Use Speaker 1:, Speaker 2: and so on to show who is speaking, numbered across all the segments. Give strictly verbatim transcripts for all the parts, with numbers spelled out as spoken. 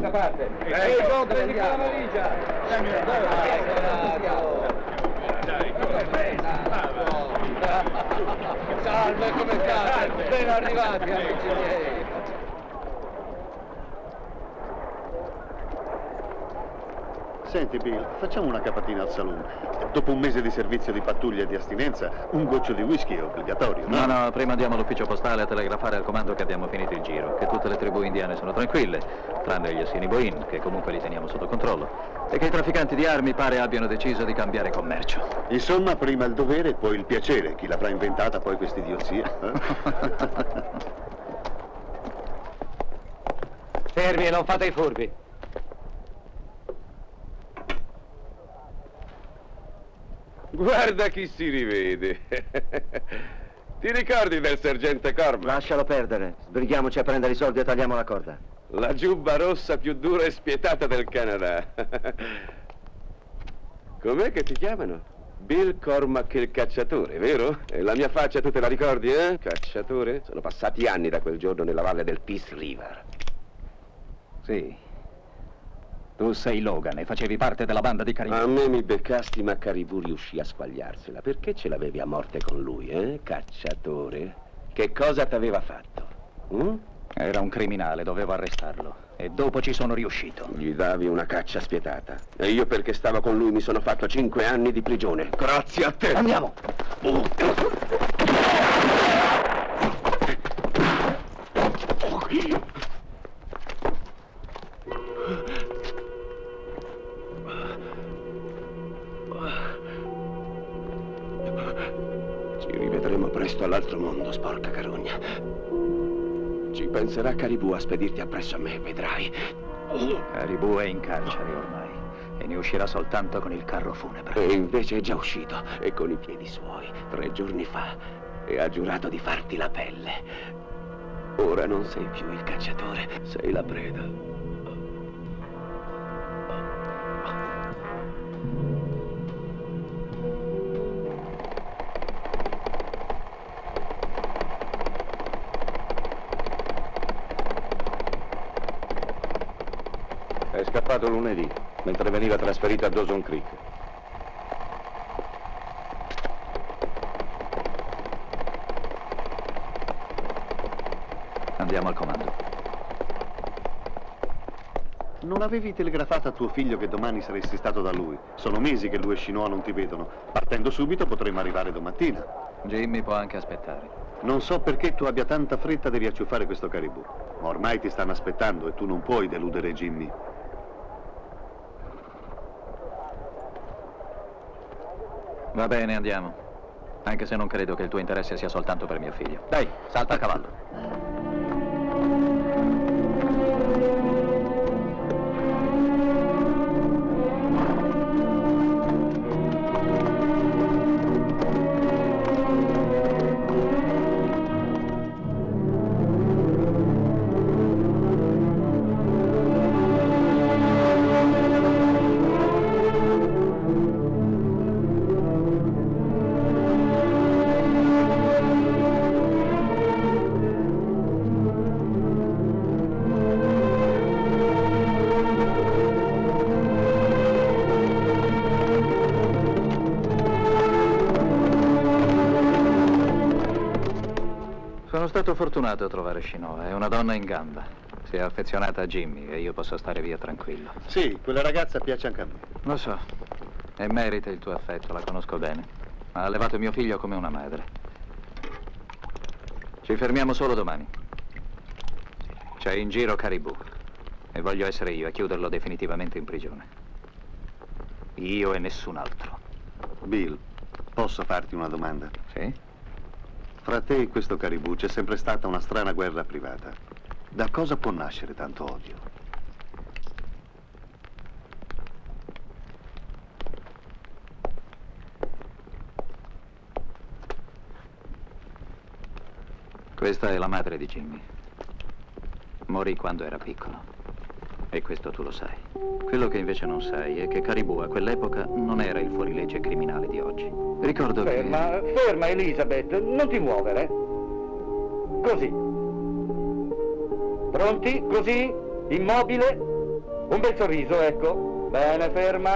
Speaker 1: questa parte.
Speaker 2: Ehi, John, prendi quella valigia.
Speaker 1: Salve, come state? Ben arrivati, amici miei.
Speaker 3: Senti, Bill, facciamo una capatina al saloon. Dopo un mese di servizio di pattuglia e di astinenza, un goccio di whisky è obbligatorio, no?
Speaker 4: No, no, prima andiamo all'ufficio postale a telegrafare al comando che abbiamo finito il giro, che tutte le tribù indiane sono tranquille, tranne gli Assiniboine, che comunque li teniamo sotto controllo, e che i trafficanti di armi pare abbiano deciso di cambiare commercio.
Speaker 3: Insomma, prima il dovere e poi il piacere. Chi l'avrà inventata poi questa idiozia? Eh?
Speaker 1: Fermi e non fate i furbi.
Speaker 2: Guarda chi si rivede. Ti ricordi del sergente Corman?
Speaker 5: Lascialo perdere. Sbrighiamoci a prendere i soldi e tagliamo la corda.
Speaker 2: La giubba rossa più dura e spietata del Canada. Com'è che ti chiamano? Bill Cormack il cacciatore, vero? E la mia faccia tu te la ricordi, eh? Cacciatore? Sono passati anni da quel giorno nella valle del Peace River.
Speaker 4: Sì. Tu sei Logan e facevi parte della banda di Caribou.
Speaker 2: A me mi beccasti, ma Caribou riuscì a squagliarsela. Perché ce l'avevi a morte con lui, eh? Cacciatore? Che cosa t'aveva fatto? Mm?
Speaker 4: Era un criminale, dovevo arrestarlo. E dopo ci sono riuscito.
Speaker 2: Gli davi una caccia spietata. E io, perché stavo con lui, mi sono fatto cinque anni di prigione. Grazie a te!
Speaker 5: Andiamo!
Speaker 2: Oh. Ci rivedremo presto all'altro mondo, sporca carogna. Ci penserà Caribou a spedirti appresso a me, vedrai.
Speaker 4: Caribou è in carcere ormai e ne uscirà soltanto con il carro funebre.
Speaker 2: E invece è già uscito, e con i piedi suoi, tre giorni fa, e ha giurato di farti la pelle. Ora non sei più il cacciatore, sei la preda.
Speaker 3: È scappato lunedì, mentre veniva trasferito a Dawson Creek.
Speaker 4: Andiamo al comando.
Speaker 3: Non avevi telegrafato a tuo figlio che domani saresti stato da lui? Sono mesi che lui e Chinois non ti vedono. Partendo subito potremmo arrivare domattina.
Speaker 4: Jimmy può anche aspettare.
Speaker 3: Non so perché tu abbia tanta fretta di riacciuffare questo Caribou. Ma ormai ti stanno aspettando e tu non puoi deludere Jimmy.
Speaker 4: Va bene, andiamo. Anche se non credo che il tuo interesse sia soltanto per mio figlio. Dai, salta a cavallo. Sono stato fortunato a trovare Chinois, è una donna in gamba. Si è affezionata a Jimmy e io posso stare via tranquillo.
Speaker 3: Sì, quella ragazza piace anche a me.
Speaker 4: Lo so, e merita il tuo affetto, la conosco bene. Ha allevato mio figlio come una madre. Ci fermiamo solo domani. C'è in giro Caribou e voglio essere io a chiuderlo definitivamente in prigione. Io e nessun altro.
Speaker 3: Bill, posso farti una domanda?
Speaker 4: Sì?
Speaker 3: Fra te e questo Caribou c'è sempre stata una strana guerra privata. Da cosa può nascere tanto odio?
Speaker 4: Questa è la madre di Jimmy. Morì quando era piccolo. E questo tu lo sai. Quello che invece non sai è che Caribou a quell'epoca non era il fuorilegge criminale di oggi. Ricordo
Speaker 1: ferma,
Speaker 4: che...
Speaker 1: Ferma, Elizabeth, non ti muovere. Così. Pronti? Così? Immobile?
Speaker 6: Un bel sorriso, ecco. Bene, ferma.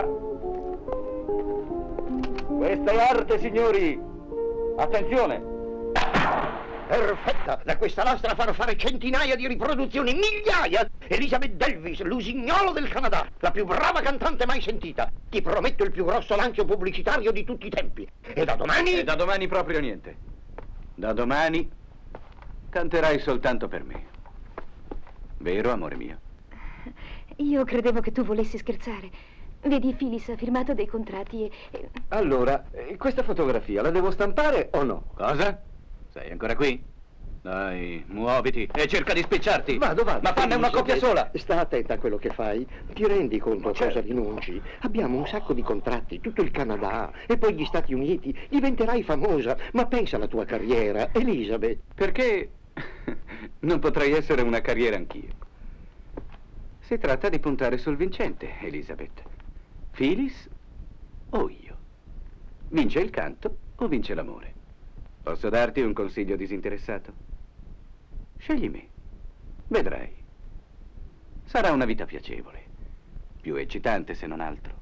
Speaker 6: Questa è arte, signori. Attenzione.
Speaker 7: Perfetta! Da questa lastra farò fare centinaia di riproduzioni, migliaia! Elizabeth Davis, l'usignolo del Canada, la più brava cantante mai sentita. Ti prometto il più grosso lancio pubblicitario di tutti i tempi. E da domani...
Speaker 6: E da domani proprio niente. Da domani canterai soltanto per me. Vero, amore mio?
Speaker 8: Io credevo che tu volessi scherzare. Vedi, Phyllis ha firmato dei contratti e... e...
Speaker 2: Allora, eh, questa fotografia la devo stampare o no?
Speaker 6: Cosa? Sei ancora qui? Dai, muoviti e cerca di spicciarti.
Speaker 7: Vado, vado.
Speaker 6: Ma fanne una coppia sola.
Speaker 7: Sta attenta a quello che fai. Ti rendi conto a cosa rinunci? Abbiamo un sacco di contratti, tutto il Canada e poi gli Stati Uniti. Diventerai famosa, ma pensa alla tua carriera, Elizabeth.
Speaker 6: Perché non potrei essere una carriera anch'io? Si tratta di puntare sul vincente, Elizabeth. Phyllis o io? Vince il canto o vince l'amore? Posso darti un consiglio disinteressato? Scegli me. Vedrai. Sarà una vita piacevole. Più eccitante, se non altro.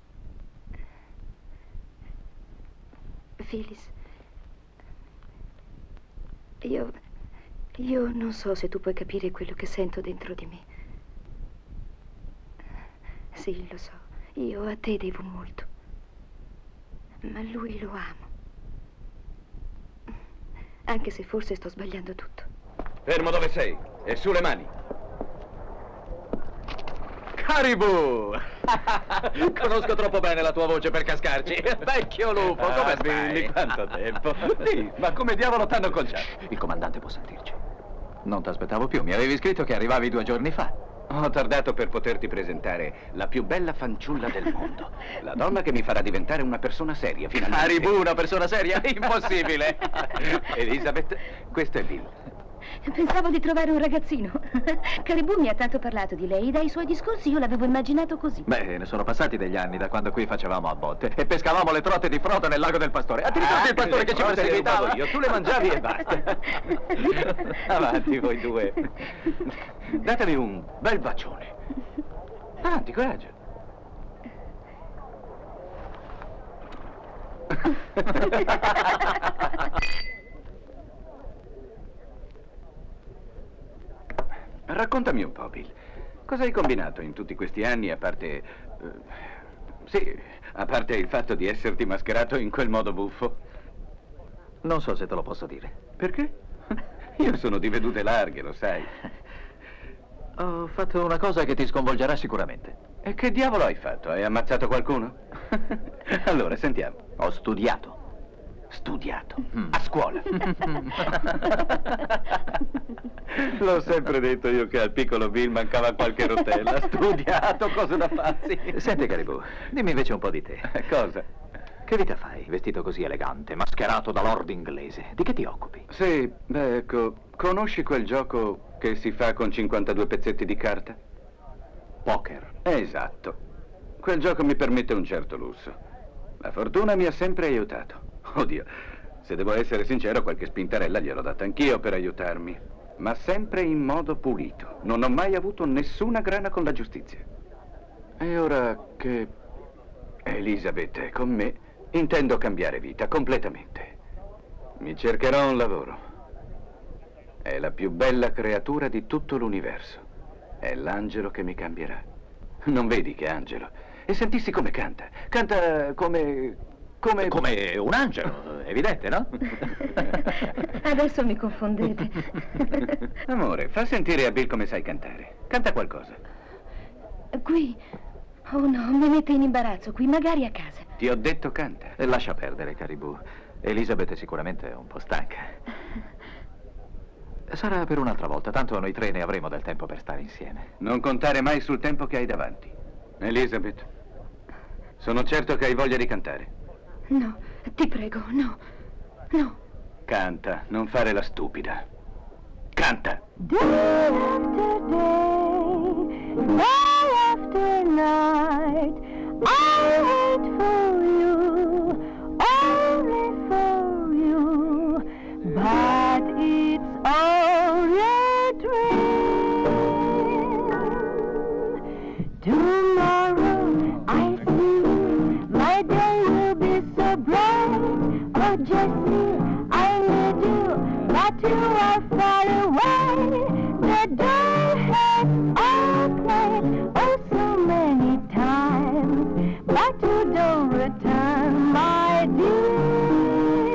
Speaker 8: Phyllis, io... io non so se tu puoi capire quello che sento dentro di me. Sì, lo so. Io a te devo molto. Ma lui lo amo. Anche se forse sto sbagliando tutto.
Speaker 6: Fermo dove sei e sulle mani. Caribou! Conosco troppo bene la tua voce per cascarci. Vecchio lupo, come stai? Billy, quanto tempo. Sì, ma come diavolo t'hanno conciato?
Speaker 4: Il comandante può sentirci. Non ti aspettavo più, mi avevi scritto che arrivavi due giorni fa.
Speaker 6: Ho tardato per poterti presentare la più bella fanciulla del mondo. La donna che mi farà diventare una persona seria, finalmente.
Speaker 4: Caribou, una persona seria? Impossibile!
Speaker 6: Elizabeth, questo è Bill.
Speaker 8: Pensavo di trovare un ragazzino. Caribou mi ha tanto parlato di lei, dai suoi discorsi io l'avevo immaginato così.
Speaker 4: Beh, ne sono passati degli anni da quando qui facevamo a botte e pescavamo le trote di frodo nel lago del Pastore. Ah, ti ricordi il pastore che ci perseguitava?
Speaker 6: Io, tu le mangiavi e basta. Avanti voi due. Datemi un bel bacione. Avanti, coraggio. Raccontami un po', Bill. Cosa hai combinato in tutti questi anni, a parte... Eh, sì, a parte il fatto di esserti mascherato in quel modo buffo?
Speaker 4: Non so se te lo posso dire.
Speaker 6: Perché? Io sono di vedute larghe, lo sai.
Speaker 4: Ho fatto una cosa che ti sconvolgerà sicuramente.
Speaker 6: E che diavolo hai fatto? Hai ammazzato qualcuno? Allora, sentiamo.
Speaker 4: Ho studiato.
Speaker 6: Studiato? Mm. A scuola? L'ho sempre detto io che al piccolo Bill mancava qualche rotella. Studiato, cosa da pazzi.
Speaker 4: Senti, Caribou, dimmi invece un po' di te.
Speaker 6: Cosa?
Speaker 4: Che vita fai, vestito così elegante, mascherato da lord inglese? Di che ti occupi?
Speaker 6: Sì, beh, ecco, conosci quel gioco che si fa con cinquantadue pezzetti di carta?
Speaker 4: Poker.
Speaker 6: Esatto. Quel gioco mi permette un certo lusso. La fortuna mi ha sempre aiutato. Oddio, se devo essere sincero, qualche spintarella gliel'ho data anch'io per aiutarmi. Ma sempre in modo pulito. Non ho mai avuto nessuna grana con la giustizia. E ora che Elizabeth è con me, intendo cambiare vita completamente. Mi cercherò un lavoro. È la più bella creatura di tutto l'universo. È l'angelo che mi cambierà. Non vedi che angelo? E sentissi come canta. Canta come... Come...
Speaker 4: Come un angelo, evidente, no?
Speaker 8: Adesso mi confondete.
Speaker 6: Amore, fa sentire a Bill come sai cantare. Canta qualcosa.
Speaker 8: Qui? Oh no, mi mette in imbarazzo qui, magari a casa.
Speaker 6: Ti ho detto canta.
Speaker 4: E lascia perdere, Caribou. Elizabeth è sicuramente un po' stanca. Sarà per un'altra volta, tanto noi tre ne avremo del tempo per stare insieme.
Speaker 6: Non contare mai sul tempo che hai davanti. Elizabeth, sono certo che hai voglia di cantare.
Speaker 8: No, ti prego, no, no.
Speaker 6: Canta, non fare la stupida. Canta!
Speaker 8: Day after day, night after night, I wait for you, only for you, but it's only a dream.
Speaker 9: far away. The door has opened oh so many times, but you don't return, my dear.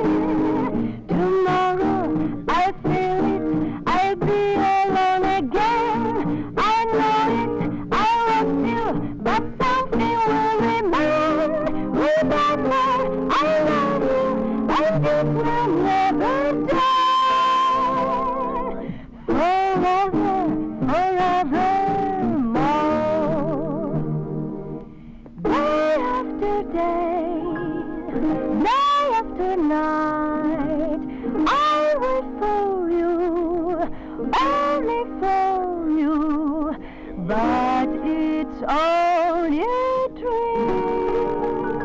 Speaker 9: Tomorrow I feel it, I'll be alone again. I know it, I will still, but something will remain. Remember, I love you, and this will never die. Forever, forevermore. Day after day, night after night, I wait for you, only for you, but it's only a dream.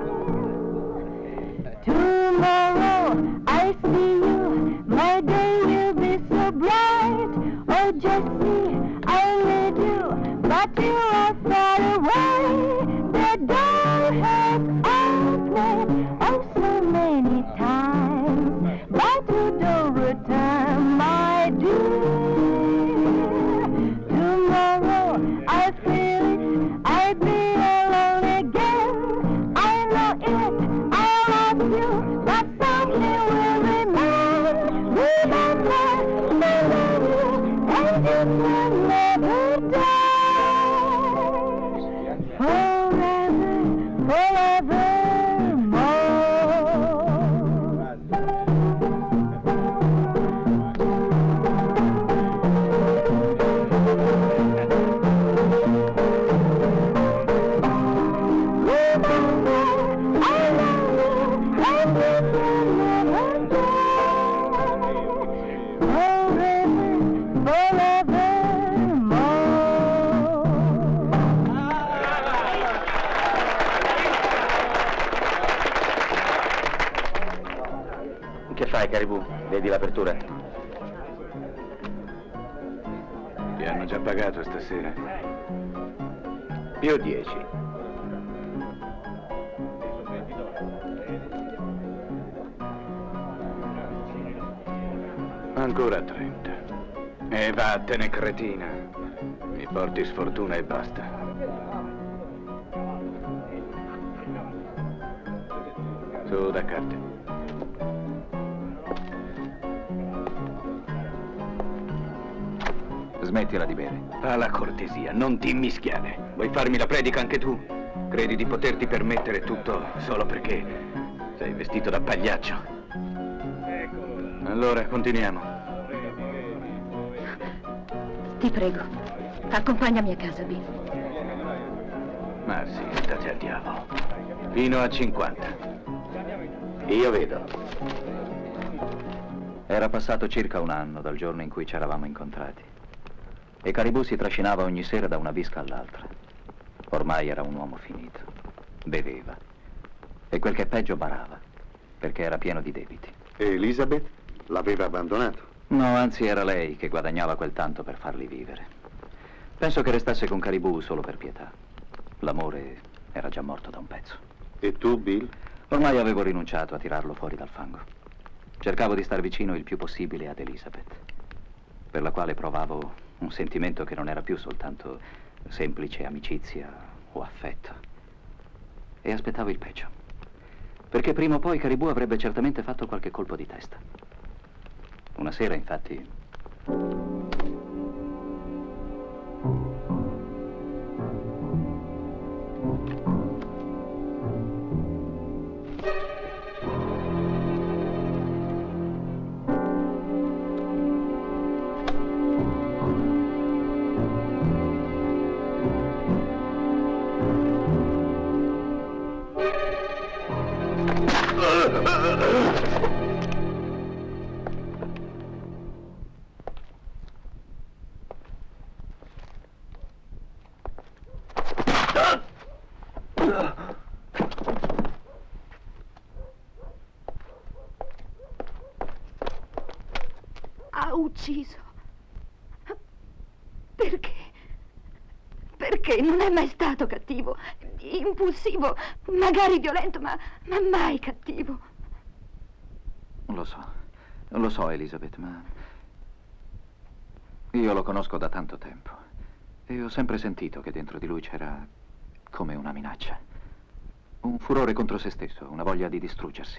Speaker 9: Tomorrow I see you, my day will be so bright. Oh, Jessie, I need you, but you are far away. The door has opened oh so many times, but you don't return, my dear. Tomorrow I feel it, I'll be alone again. I know it, I love you, but something will remain. Remember, I love you, and it will never die. Forever, forevermore.
Speaker 5: Che fai, Caribou? Vedi l'apertura?
Speaker 6: Ti hanno già pagato stasera. Più dieci. Ancora trenta. E vattene, cretina. Mi porti sfortuna e basta. Su, da carte.
Speaker 4: Smettila di bere.
Speaker 6: Fa la cortesia, non ti immischiare. Vuoi farmi la predica anche tu? Credi di poterti permettere tutto solo perché sei vestito da pagliaccio? Allora, continuiamo.
Speaker 8: Ti prego, accompagnami a casa, Bill.
Speaker 6: Ma sì, state al diavolo. Fino a cinquanta.
Speaker 5: Io vedo.
Speaker 4: Era passato circa un anno dal giorno in cui ci eravamo incontrati. E Caribou si trascinava ogni sera da una bisca all'altra. Ormai era un uomo finito. Beveva. E quel che è peggio barava, perché era pieno di debiti.
Speaker 3: E Elizabeth l'aveva abbandonato?
Speaker 4: No, anzi era lei che guadagnava quel tanto per farli vivere. Penso che restasse con Caribou solo per pietà. L'amore era già morto da un pezzo.
Speaker 3: E tu, Bill?
Speaker 4: Ormai avevo rinunciato a tirarlo fuori dal fango. Cercavo di star vicino il più possibile ad Elizabeth, per la quale provavo un sentimento che non era più soltanto semplice amicizia o affetto. E aspettavo il peggio, perché prima o poi Caribou avrebbe certamente fatto qualche colpo di testa. Una sera, infatti,
Speaker 8: Ha ucciso. Perché? Perché non è mai stato cattivo, impulsivo, magari violento, ma, ma mai cattivo.
Speaker 4: Lo so, lo so, Elizabeth, ma Io lo conosco da tanto tempo e ho sempre sentito che dentro di lui c'era come una minaccia. Un furore contro se stesso, una voglia di distruggersi.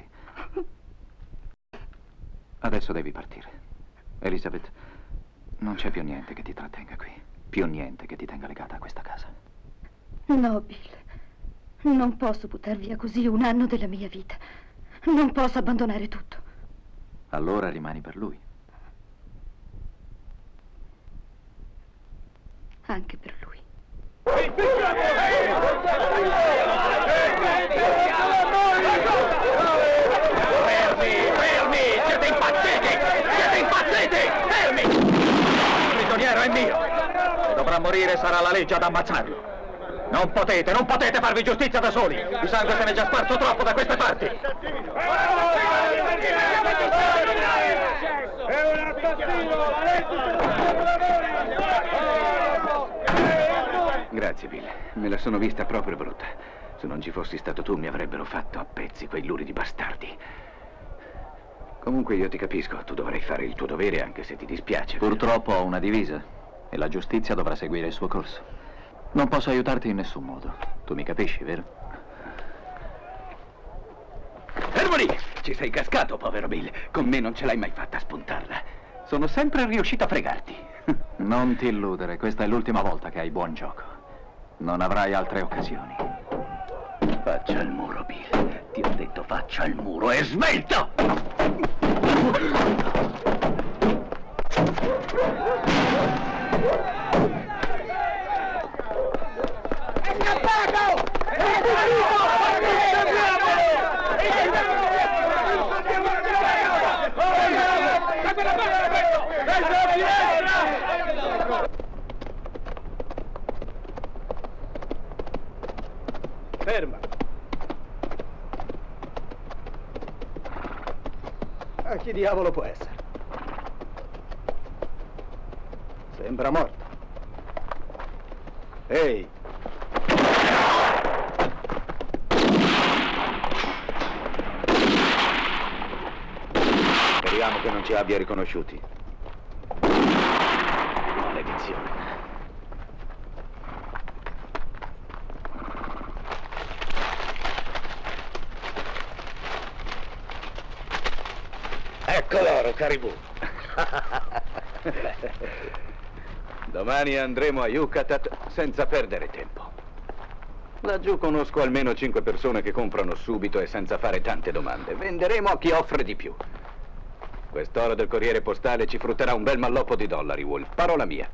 Speaker 4: Adesso devi partire. Elizabeth, non c'è più niente che ti trattenga qui. Più niente che ti tenga legata a questa casa.
Speaker 8: No, Bill. Non posso buttar via così un anno della mia vita. Non posso abbandonare tutto.
Speaker 4: Allora rimani per lui.
Speaker 8: Anche per lui.
Speaker 7: Fermi, fermi! Siete impazziti! Siete impazziti! Fermi! Il prigioniero è mio! Se dovrà morire sarà la legge ad ammazzarlo. Non potete, non potete farvi giustizia da soli! Il sangue se n'è già sparso troppo da queste parti! È un assassino!
Speaker 6: Grazie, Bill. Me la sono vista proprio brutta. Se non ci fossi stato tu mi avrebbero fatto a pezzi quei luridi bastardi. Comunque io ti capisco, tu dovrai fare il tuo dovere anche se ti dispiace.
Speaker 4: Purtroppo ho una divisa e la giustizia dovrà seguire il suo corso. Non posso aiutarti in nessun modo. Tu mi capisci, vero?
Speaker 6: Fermo lì! Ci sei cascato, povero Bill. Con me non ce l'hai mai fatta a spuntarla. Sono sempre riuscito a fregarti.
Speaker 4: Non ti illudere, questa è l'ultima volta che hai buon gioco. Non avrai altre occasioni.
Speaker 6: Faccia il muro, Bill. Ti ho detto faccia il muro e svelto!
Speaker 7: È scappato! È sparito!
Speaker 1: Ferma. A chi diavolo può essere? Sembra morto. Ehi!
Speaker 5: Speriamo che non ci abbia riconosciuti. Maledizione.
Speaker 7: Ecco loro, Caribou.
Speaker 6: Domani andremo a Yucatan senza perdere tempo. Laggiù conosco almeno cinque persone che comprano subito e senza fare tante domande. Venderemo a chi offre di più. Quest'oro del Corriere Postale ci frutterà un bel malloppo di dollari, Wolf. Parola mia.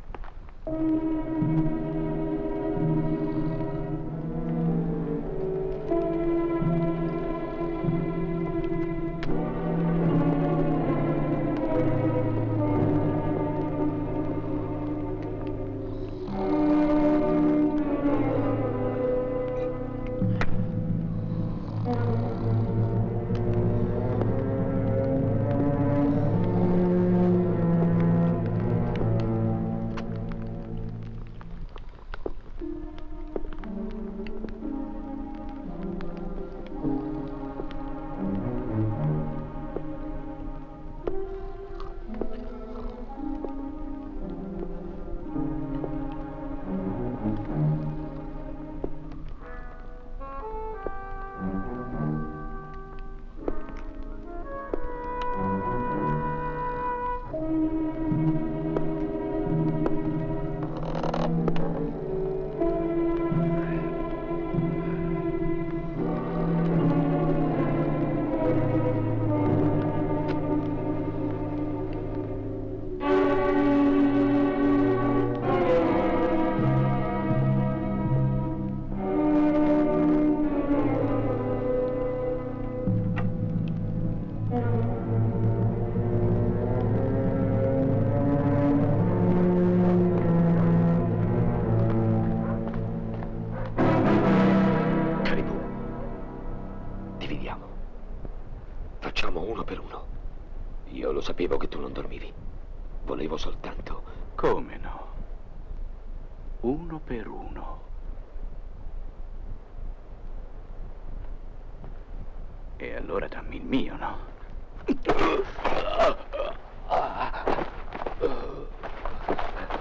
Speaker 2: Sapevo che tu non dormivi. Volevo soltanto...
Speaker 6: Come no? Uno per uno. E allora dammi il mio, no?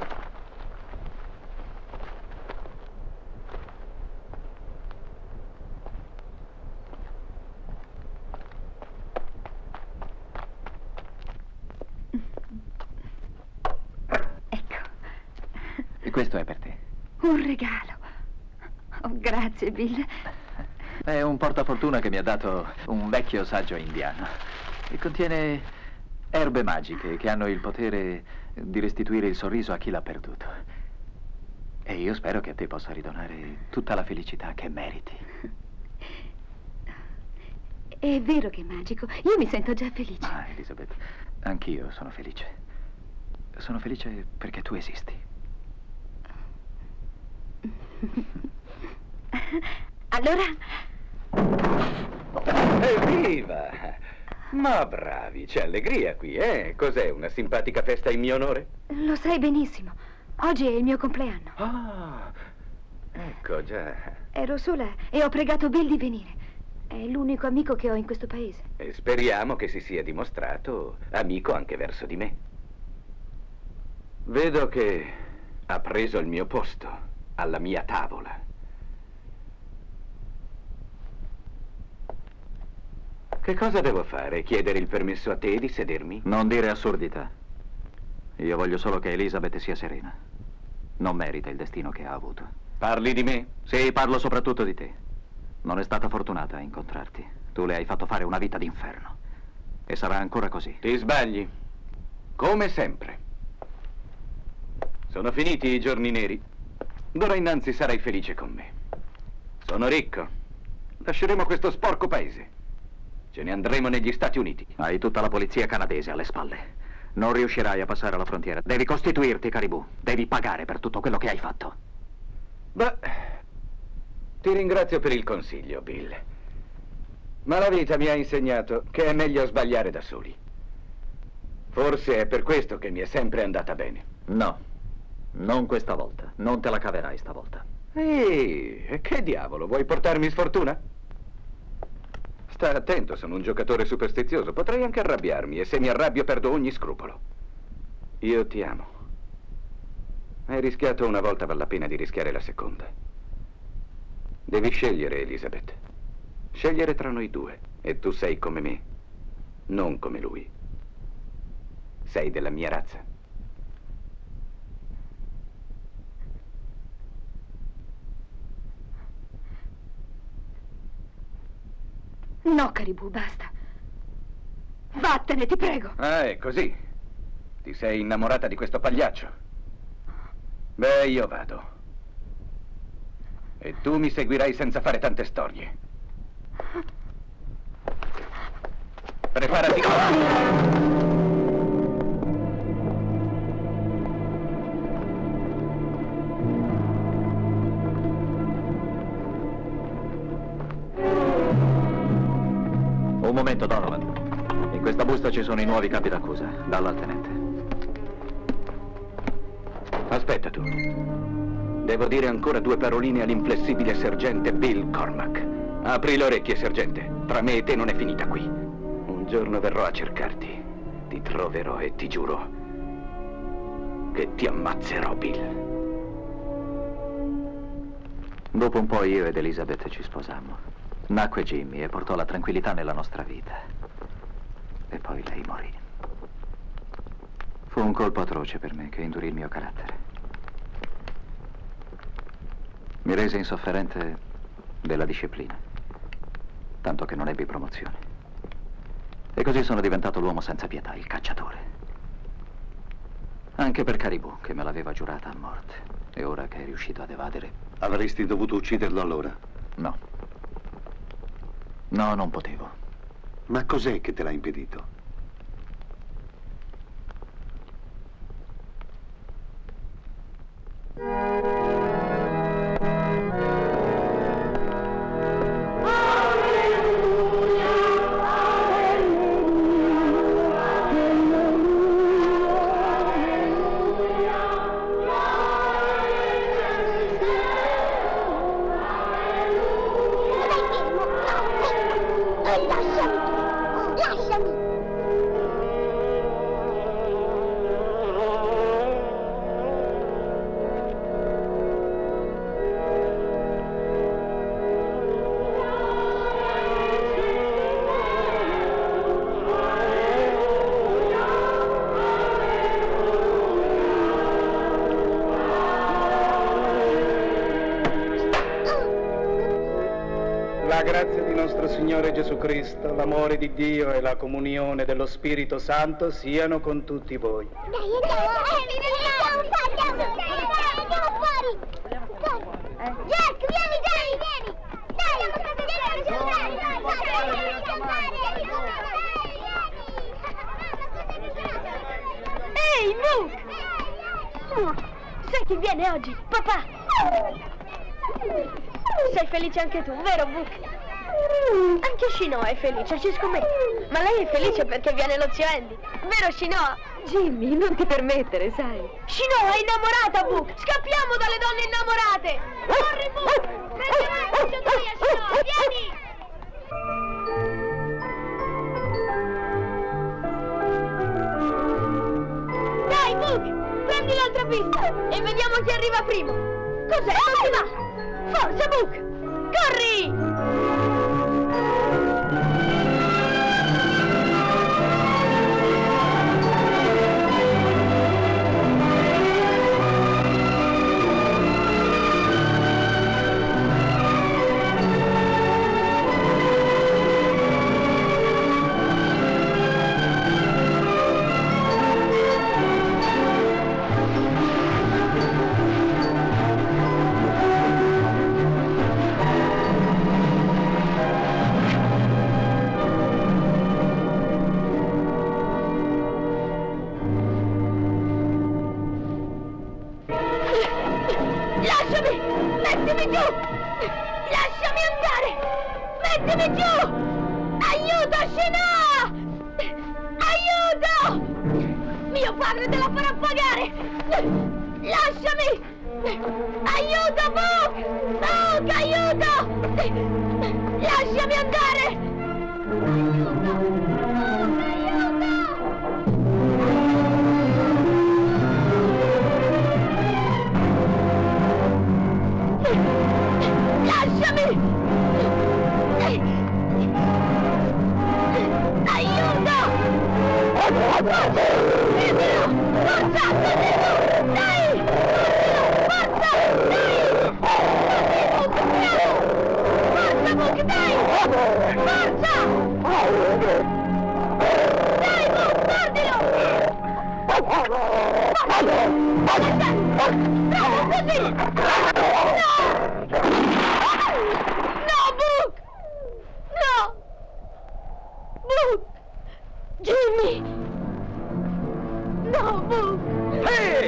Speaker 4: E questo è per te.
Speaker 8: Un regalo. Oh, grazie, Bill.
Speaker 4: È un portafortuna che mi ha dato un vecchio saggio indiano. E contiene erbe magiche che hanno il potere di restituire il sorriso a chi l'ha perduto. E io spero che a te possa ridonare tutta la felicità che meriti.
Speaker 8: È vero che è magico. Io mi sento già felice.
Speaker 4: Ah, Elizabeth, anch'io sono felice. Sono felice perché tu esisti.
Speaker 8: Allora?
Speaker 6: Evviva! Ma bravi, c'è allegria qui, eh? Cos'è, una simpatica festa in mio onore?
Speaker 8: Lo sai benissimo. Oggi è il mio compleanno.
Speaker 6: Ah, ecco già.
Speaker 8: Ero sola e ho pregato Bill di venire. È l'unico amico che ho in questo paese.
Speaker 6: E speriamo che si sia dimostrato amico anche verso di me. Vedo che ha preso il mio posto alla mia tavola. Che cosa devo fare? Chiedere il permesso a te di sedermi?
Speaker 4: Non dire assurdità. Io voglio solo che Elizabeth sia serena. Non merita il destino che ha avuto.
Speaker 6: Parli di me?
Speaker 4: Sì, parlo soprattutto di te. Non è stata fortunata a incontrarti. Tu le hai fatto fare una vita d'inferno. E sarà ancora così.
Speaker 6: Ti sbagli. Come sempre. Sono finiti i giorni neri. D'ora innanzi sarai felice con me. Sono ricco. Lasceremo questo sporco paese. Ce ne andremo negli Stati Uniti.
Speaker 4: Hai tutta la polizia canadese alle spalle. Non riuscirai a passare la frontiera. Devi costituirti, Caribou. Devi pagare per tutto quello che hai fatto.
Speaker 6: Beh, ti ringrazio per il consiglio, Bill. Ma la vita mi ha insegnato che è meglio sbagliare da soli. Forse è per questo che mi è sempre andata bene.
Speaker 4: No, non questa volta. Non te la caverai stavolta.
Speaker 6: Ehi, che diavolo, vuoi portarmi sfortuna? Sta attento, sono un giocatore superstizioso. Potrei anche arrabbiarmi e se mi arrabbio perdo ogni scrupolo. Io ti amo. Hai rischiato una volta, vale la pena di rischiare la seconda. Devi scegliere, Elizabeth. Scegliere tra noi due. E tu sei come me, non come lui. Sei della mia razza.
Speaker 8: No, Caribou, basta. Vattene, ti prego.
Speaker 6: Ah, è così. Ti sei innamorata di questo pagliaccio? Beh, io vado. E tu mi seguirai senza fare tante storie. Preparati.
Speaker 4: Un momento, Donovan. In questa busta ci sono i nuovi capi d'accusa, dall'altenente.
Speaker 6: Aspetta tu. Devo dire ancora due paroline all'inflessibile sergente Bill Cormack. Apri le orecchie, sergente. Tra me e te non è finita qui. Un giorno verrò a cercarti. Ti troverò e ti giuro che ti ammazzerò, Bill.
Speaker 4: Dopo un po' io ed Elizabeth ci sposammo. Nacque Jimmy e portò la tranquillità nella nostra vita. E poi lei morì. Fu un colpo atroce per me che indurì il mio carattere. Mi rese insofferente della disciplina, tanto che non ebbi promozione. E così sono diventato l'uomo senza pietà, il cacciatore. Anche per Caribou, che me l'aveva giurata a morte. E ora che è riuscito ad evadere...
Speaker 3: Avresti dovuto ucciderlo allora?
Speaker 4: No. No, non potevo.
Speaker 3: Ma cos'è che te l'ha impedito?
Speaker 9: Lasciami, lasciami.
Speaker 10: grazia di nostro Signore Gesù Cristo, l'amore di Dio e la comunione dello Spirito Santo siano con tutti voi.
Speaker 9: Dai, andiamo, andiamo, andiamo fuori! Jack, vieni, vieni, vieni! Dai, vieni a giocare!
Speaker 8: Ehi, Luke! Sai chi viene oggi? Papà! Sei felice anche tu, vero, Book? Anche Shinoa è felice, ci scommetto. Ma lei è felice perché viene lo zio Andy, vero Shinoa? Jimmy, non ti permettere, sai. Shinoa è innamorata, Book! Scappiamo dalle donne innamorate! Corri, Book! Prendi avanti, giocaia, Shinoa, vieni! Dai, Book! Prendi l'altra pista e vediamo chi arriva primo! Cos'è? Non ti va! Forza, Book! Corri! Mettimi giù! Lasciami andare! Mettimi giù! Aiuto, Shinoa! Aiuto! Mio padre te la farà pagare! Lasciami! Aiuto, Book! Book, aiuto! Lasciami andare! Aiuto! Lasciami! Aiuto! Prendilo! Forza! Prendilo! Dai! Forza! Dai! Forza, Book! Dai! Forza! Dai, Book! Mordilo! Bravo, così! No! No, Book! No! Book! Jimmy! No, Book!
Speaker 2: Ehi!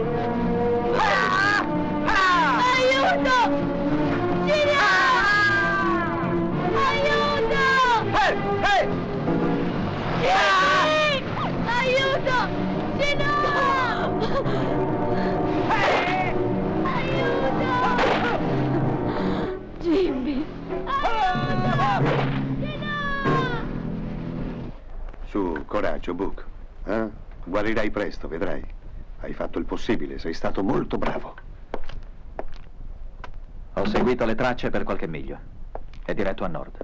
Speaker 9: Ah! Ah! Aiuto! Jimmy! Ah! Aiuto!
Speaker 2: Ehi! Ehi!
Speaker 9: Jimmy! Aiuto! Jimmy! Aiuto! Jimmy!
Speaker 3: Su, coraggio, Book. Eh? Guarirai presto, vedrai. Hai fatto il possibile, sei stato molto bravo.
Speaker 4: Ho seguito le tracce per qualche miglio. È diretto a nord.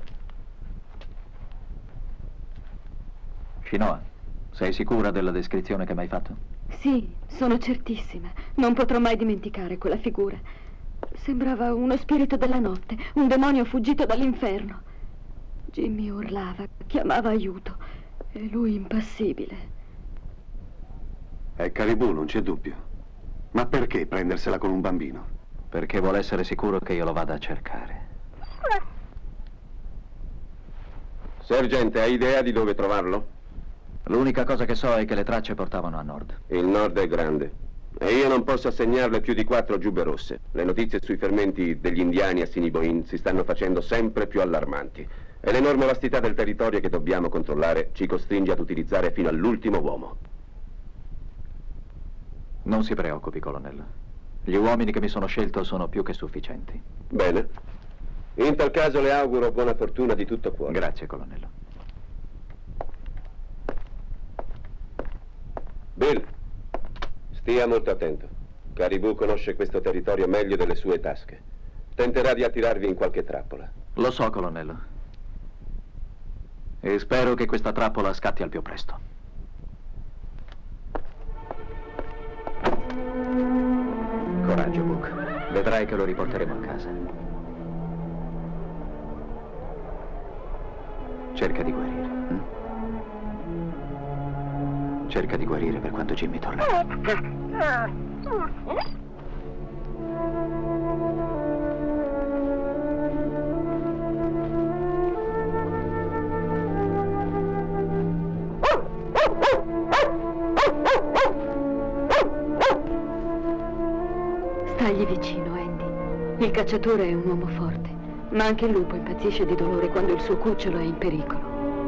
Speaker 4: Shinoa, sei sicura della descrizione che mi hai fatto?
Speaker 8: Sì, sono certissima. Non potrò mai dimenticare quella figura. Sembrava uno spirito della notte, un demonio fuggito dall'inferno. Jimmy urlava, chiamava aiuto, e lui impassibile.
Speaker 3: È Caribou, non c'è dubbio. Ma perché prendersela con un bambino?
Speaker 4: Perché vuole essere sicuro che io lo vada a cercare.
Speaker 2: Sergente, hai idea di dove trovarlo?
Speaker 4: L'unica cosa che so è che le tracce portavano a nord.
Speaker 2: Il nord è grande. E io non posso assegnarle più di quattro giubbe rosse. Le notizie sui fermenti degli indiani a Siniboin si stanno facendo sempre più allarmanti. E l'enorme vastità del territorio che dobbiamo controllare ci costringe ad utilizzare fino all'ultimo uomo.
Speaker 4: Non si preoccupi, colonnello. Gli uomini che mi sono scelto sono più che sufficienti.
Speaker 2: Bene. In tal caso le auguro buona fortuna di tutto cuore.
Speaker 4: Grazie, colonnello.
Speaker 2: Bill, stia molto attento. Caribou conosce questo territorio meglio delle sue tasche. Tenterà di attirarvi in qualche trappola.
Speaker 4: Lo so, colonnello. E spero che questa trappola scatti al più presto. Coraggio, Book. Vedrai che lo riporteremo a casa. Cerca di guarire. Hm? Cerca di guarire per quando Jimmy tornerà.
Speaker 11: Stagli vicino, Andy. Il cacciatore è un uomo forte, ma anche il lupo impazzisce di dolore quando il suo cucciolo è in pericolo.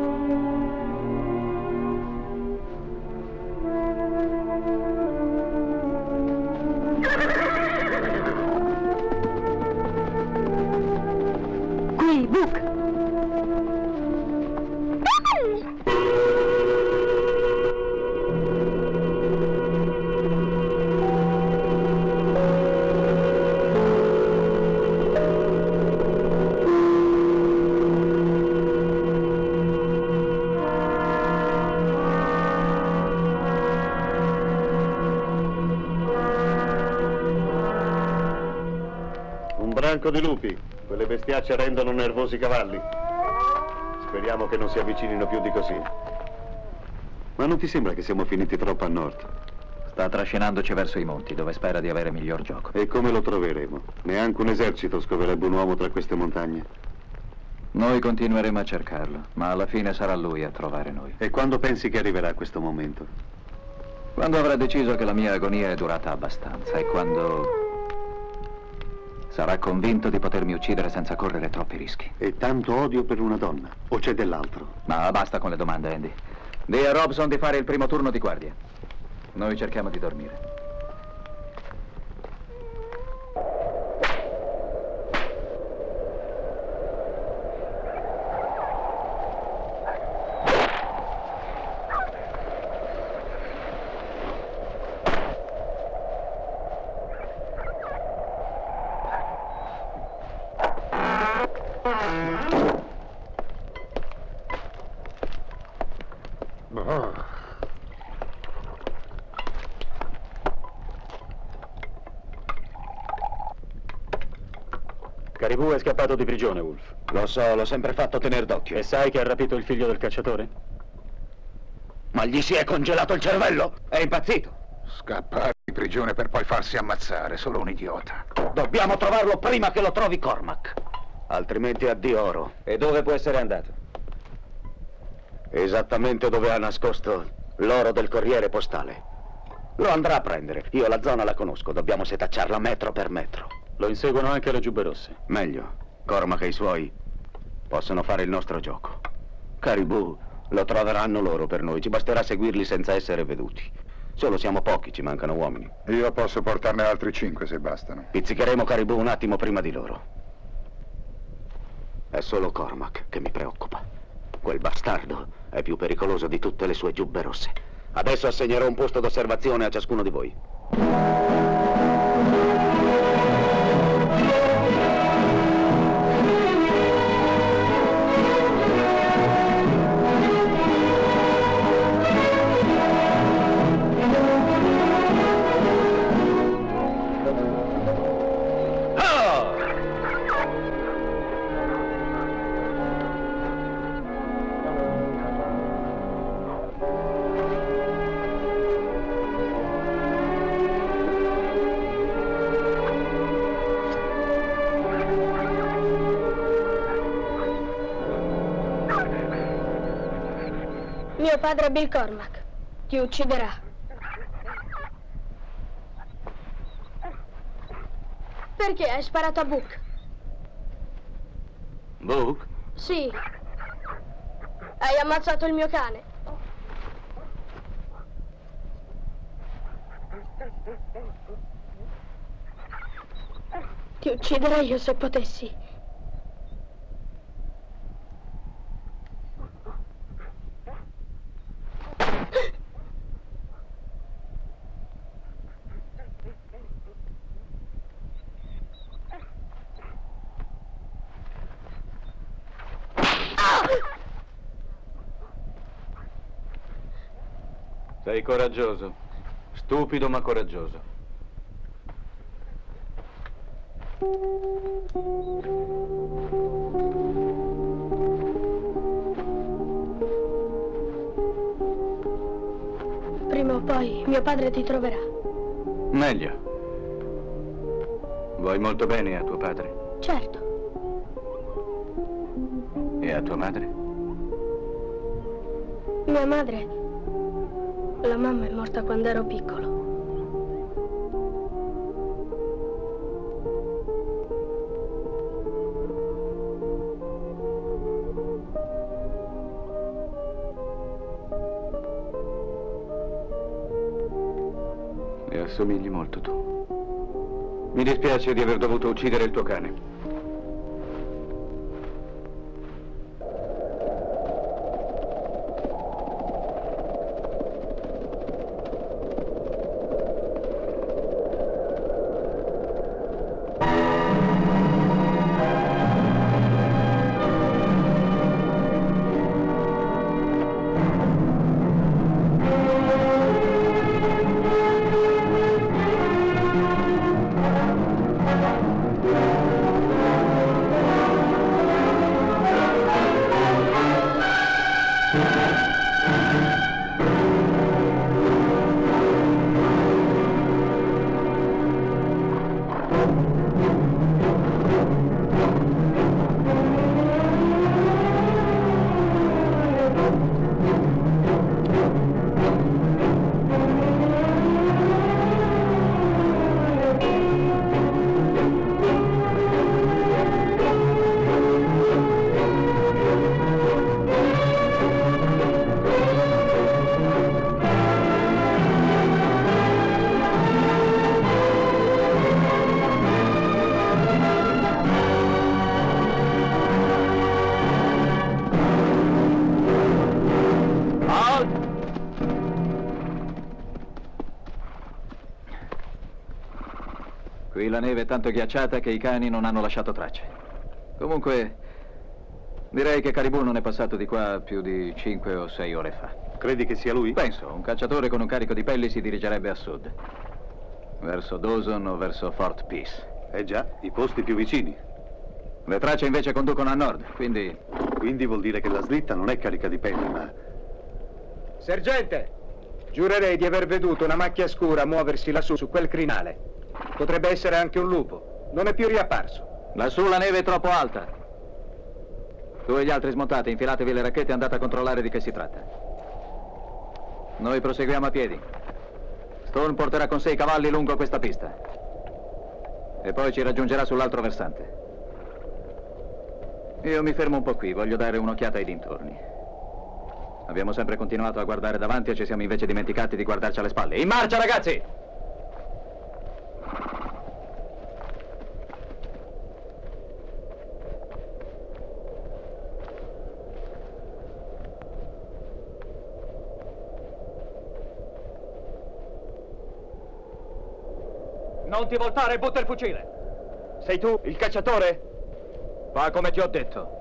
Speaker 11: Qui, Book!
Speaker 3: Di lupi, quelle bestiacce rendono nervosi i cavalli. Speriamo che non si avvicinino più di così. Ma non ti sembra che siamo finiti troppo a nord?
Speaker 4: Sta trascinandoci verso i monti, dove spera di avere miglior gioco.
Speaker 3: E come lo troveremo? Neanche un esercito scoverebbe un uomo tra queste montagne.
Speaker 4: Noi continueremo a cercarlo, ma alla fine sarà lui a trovare noi.
Speaker 3: E quando pensi che arriverà questo momento?
Speaker 4: Quando avrà deciso che la mia agonia è durata abbastanza e quando sarà convinto di potermi uccidere senza correre troppi rischi.
Speaker 3: E tanto odio per una donna? O c'è dell'altro?
Speaker 4: Ma basta con le domande, Andy. Dì a Robson di fare il primo turno di guardia. Noi cerchiamo di dormire.
Speaker 12: Caribou è scappato di prigione, Wolf.
Speaker 5: Lo so, l'ho sempre fatto tenere d'occhio.
Speaker 12: E sai che ha rapito il figlio del cacciatore?
Speaker 5: Ma gli si è congelato il cervello? È impazzito.
Speaker 13: Scappare di prigione per poi farsi ammazzare, solo un idiota.
Speaker 5: Dobbiamo trovarlo prima che lo trovi Cormac. Altrimenti addio oro.
Speaker 12: E dove può essere andato?
Speaker 5: Esattamente dove ha nascosto l'oro del corriere postale. Lo andrà a prendere. Io la zona la conosco, dobbiamo setacciarla metro per metro.
Speaker 12: Lo inseguono anche le giubbe rosse.
Speaker 5: Meglio. Cormac e i suoi possono fare il nostro gioco. Caribou lo troveranno loro per noi. Ci basterà seguirli senza essere veduti. Solo siamo pochi, ci mancano uomini.
Speaker 13: Io posso portarne altri cinque se bastano.
Speaker 5: Pizzicheremo Caribou un attimo prima di loro. È solo Cormac che mi preoccupa. Quel bastardo è più pericoloso di tutte le sue giubbe rosse. Adesso assegnerò un posto d'osservazione a ciascuno di voi.
Speaker 8: Mio padre è Bill Cormac. Ti ucciderà. Perché hai sparato a Book?
Speaker 5: Book?
Speaker 8: Sì. Hai ammazzato il mio cane. Ti ucciderei io se potessi.
Speaker 6: Sei coraggioso. Stupido ma coraggioso.
Speaker 8: poi mio padre ti troverà.
Speaker 6: Meglio. Vuoi molto bene a tuo padre?
Speaker 8: Certo.
Speaker 6: E a tua madre?
Speaker 8: Mia madre, la mamma è morta quando ero piccolo.
Speaker 6: E assomigli molto tu. Mi dispiace di aver dovuto uccidere il tuo cane. Qui la neve è tanto ghiacciata che i cani non hanno lasciato tracce. Comunque, direi che Caribou non è passato di qua più di cinque o sei ore fa.
Speaker 3: Credi che sia lui?
Speaker 6: Penso, un cacciatore con un carico di pelli si dirigerebbe a sud. Verso Dawson o verso Fort Peace.
Speaker 3: Eh già, i posti più vicini.
Speaker 6: Le tracce invece conducono a nord, quindi...
Speaker 3: Quindi vuol dire che la slitta non è carica di pelli, ma...
Speaker 10: Sergente! Giurerei di aver veduto una macchia scura muoversi lassù, su quel crinale. Potrebbe essere anche un lupo. Non è più riapparso.
Speaker 6: Lassù la neve è troppo alta. Tu e gli altri smontate, infilatevi le racchette e andate a controllare di che si tratta. Noi proseguiamo a piedi. Stone porterà con sé i cavalli lungo questa pista. E poi ci raggiungerà sull'altro versante. Io mi fermo un po' qui, voglio dare un'occhiata ai dintorni. Abbiamo sempre continuato a guardare davanti e ci siamo invece dimenticati di guardarci alle spalle. In marcia, ragazzi!
Speaker 1: Non ti voltare, butta il fucile!
Speaker 10: Sei tu, il cacciatore?
Speaker 1: Fa come ti ho detto.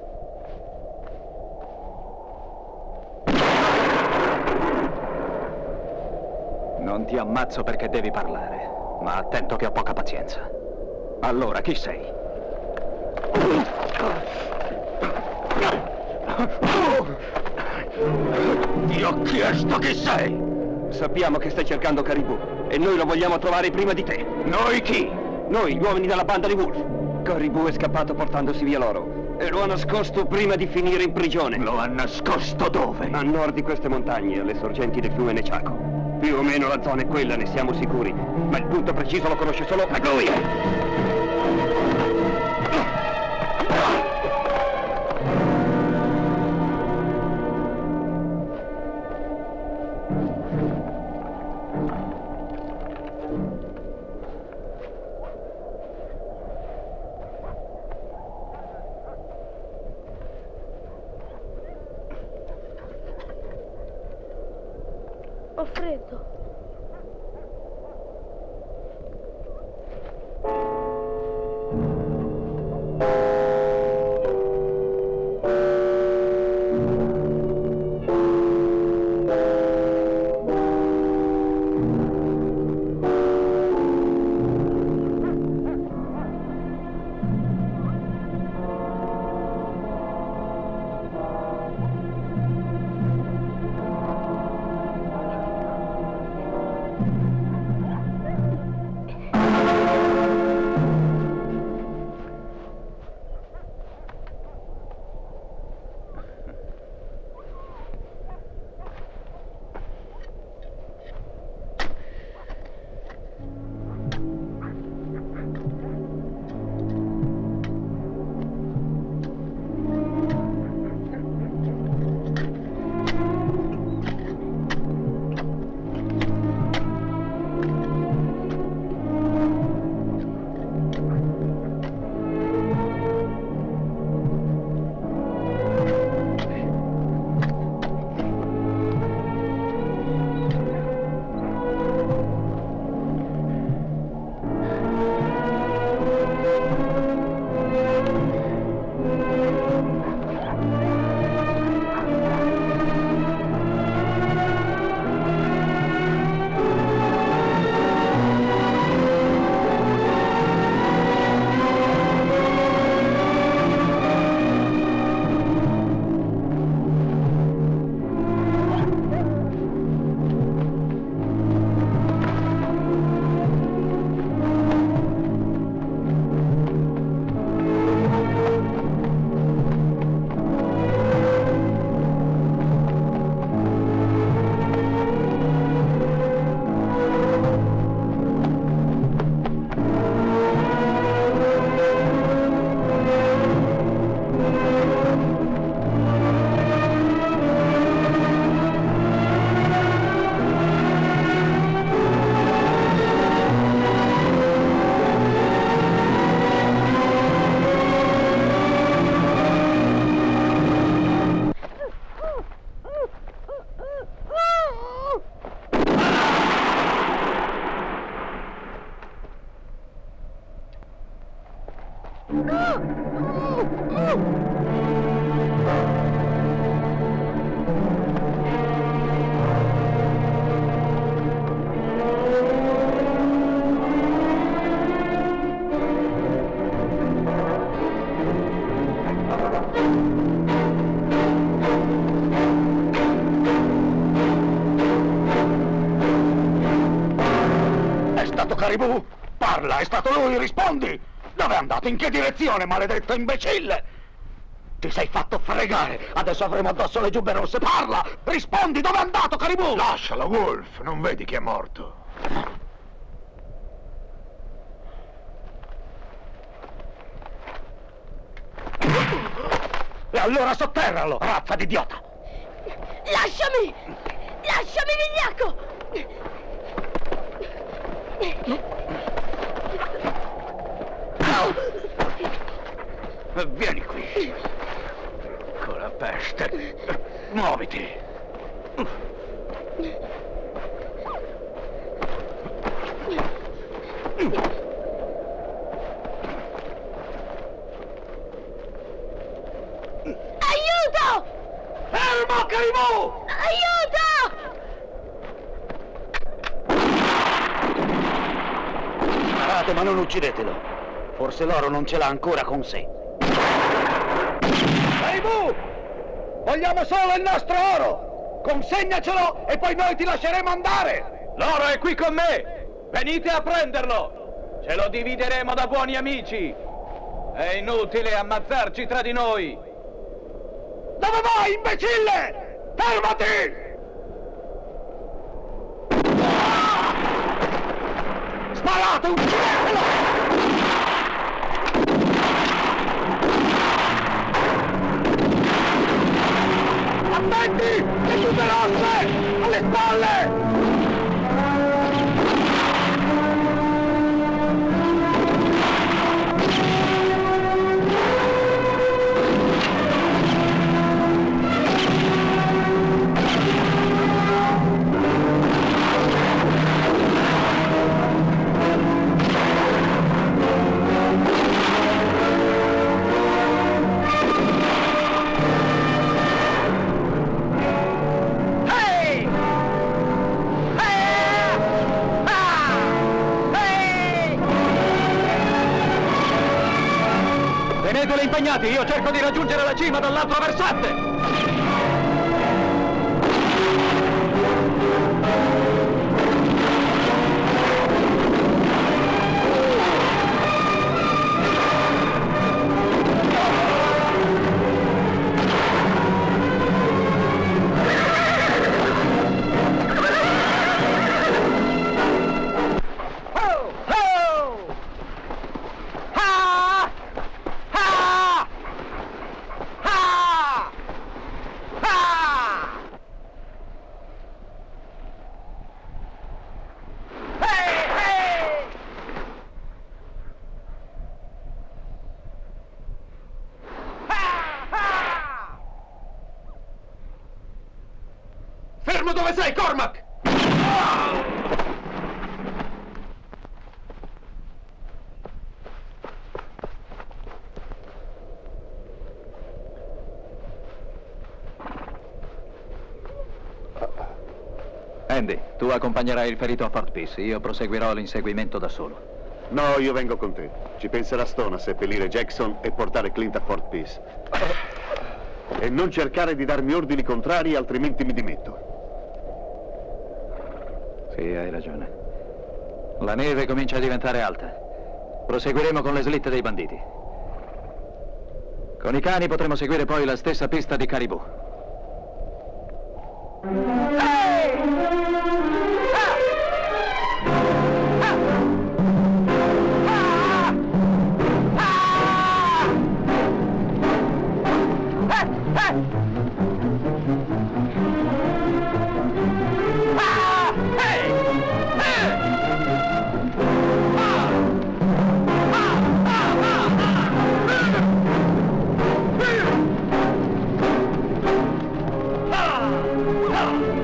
Speaker 6: Non ti ammazzo perché devi parlare, ma attento che ho poca pazienza. Allora, chi sei?
Speaker 7: Ti ho chiesto chi sei!
Speaker 10: Sappiamo che stai cercando Caribou e noi lo vogliamo trovare prima di te.
Speaker 7: Noi chi?
Speaker 10: Noi, gli uomini della banda di Wolf. Caribou è scappato portandosi via l'oro e lo ha nascosto prima di finire in prigione.
Speaker 7: Lo ha nascosto dove?
Speaker 10: A nord di queste montagne, alle sorgenti del fiume Nechako. Più o meno la zona è quella, ne siamo sicuri, ma il punto preciso lo conosce solo lui.
Speaker 8: Ho freddo.
Speaker 7: Caribou, parla, è stato lui, rispondi! Dove è andato? In che direzione, maledetto imbecille? Ti sei fatto fregare, adesso avremo addosso le giubbe rosse, parla! Rispondi, dove è andato, Caribou?
Speaker 13: Lascialo, Wolf, non vedi che è morto.
Speaker 7: E allora sotterralo, razza d'idiota!
Speaker 8: Lasciami! Lasciami, vigliacco!
Speaker 7: Vieni qui. Con la peste. Muoviti.
Speaker 8: Aiuto!
Speaker 7: Fermo, Caribou!
Speaker 8: Aiuto!
Speaker 7: Sparate, ma non uccidetelo. Forse l'oro non ce l'ha ancora con sé. Caribou! Vogliamo solo il nostro oro! Consegnacelo e poi noi ti lasceremo andare!
Speaker 6: L'oro è qui con me! Venite a prenderlo! Ce lo divideremo da buoni amici! È inutile ammazzarci tra di noi!
Speaker 7: Dove vai, imbecille? Fermati! Sparate, uccidetelo! Attenti! Le giubbe rosse! Alle spalle!
Speaker 6: Teneteli impegnati, io cerco di raggiungere la cima dall'altro versante! Fermo dove sei, Cormac!
Speaker 4: Andy, tu accompagnerai il ferito a Fort Peace, io proseguirò l'inseguimento da solo.
Speaker 3: No, io vengo con te. Ci penserà Stone a seppellire Jackson e portare Clint a Fort Peace. E non cercare di darmi ordini contrari, altrimenti mi dimetto.
Speaker 4: Sì, hai ragione. La neve comincia a diventare alta. Proseguiremo con le slitte dei banditi. Con i cani potremo seguire poi la stessa pista di Caribou.
Speaker 7: Ah!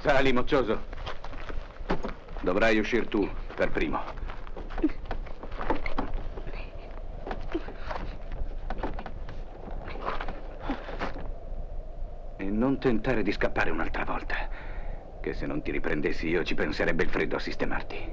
Speaker 6: Sali, moccioso. Dovrai uscire tu, per primo. E non tentare di scappare un'altra volta. Che se non ti riprendessi io ci penserebbe il freddo a sistemarti.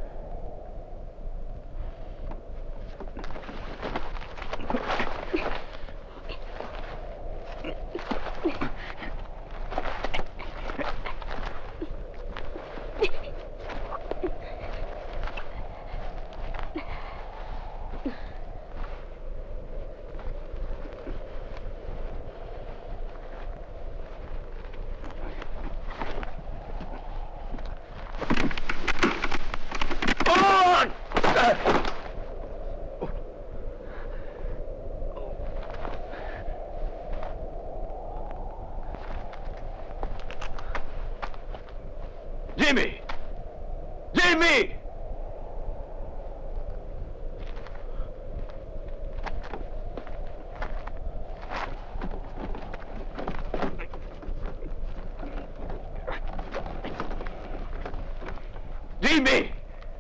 Speaker 5: Jimmy! Jimmy! Jimmy!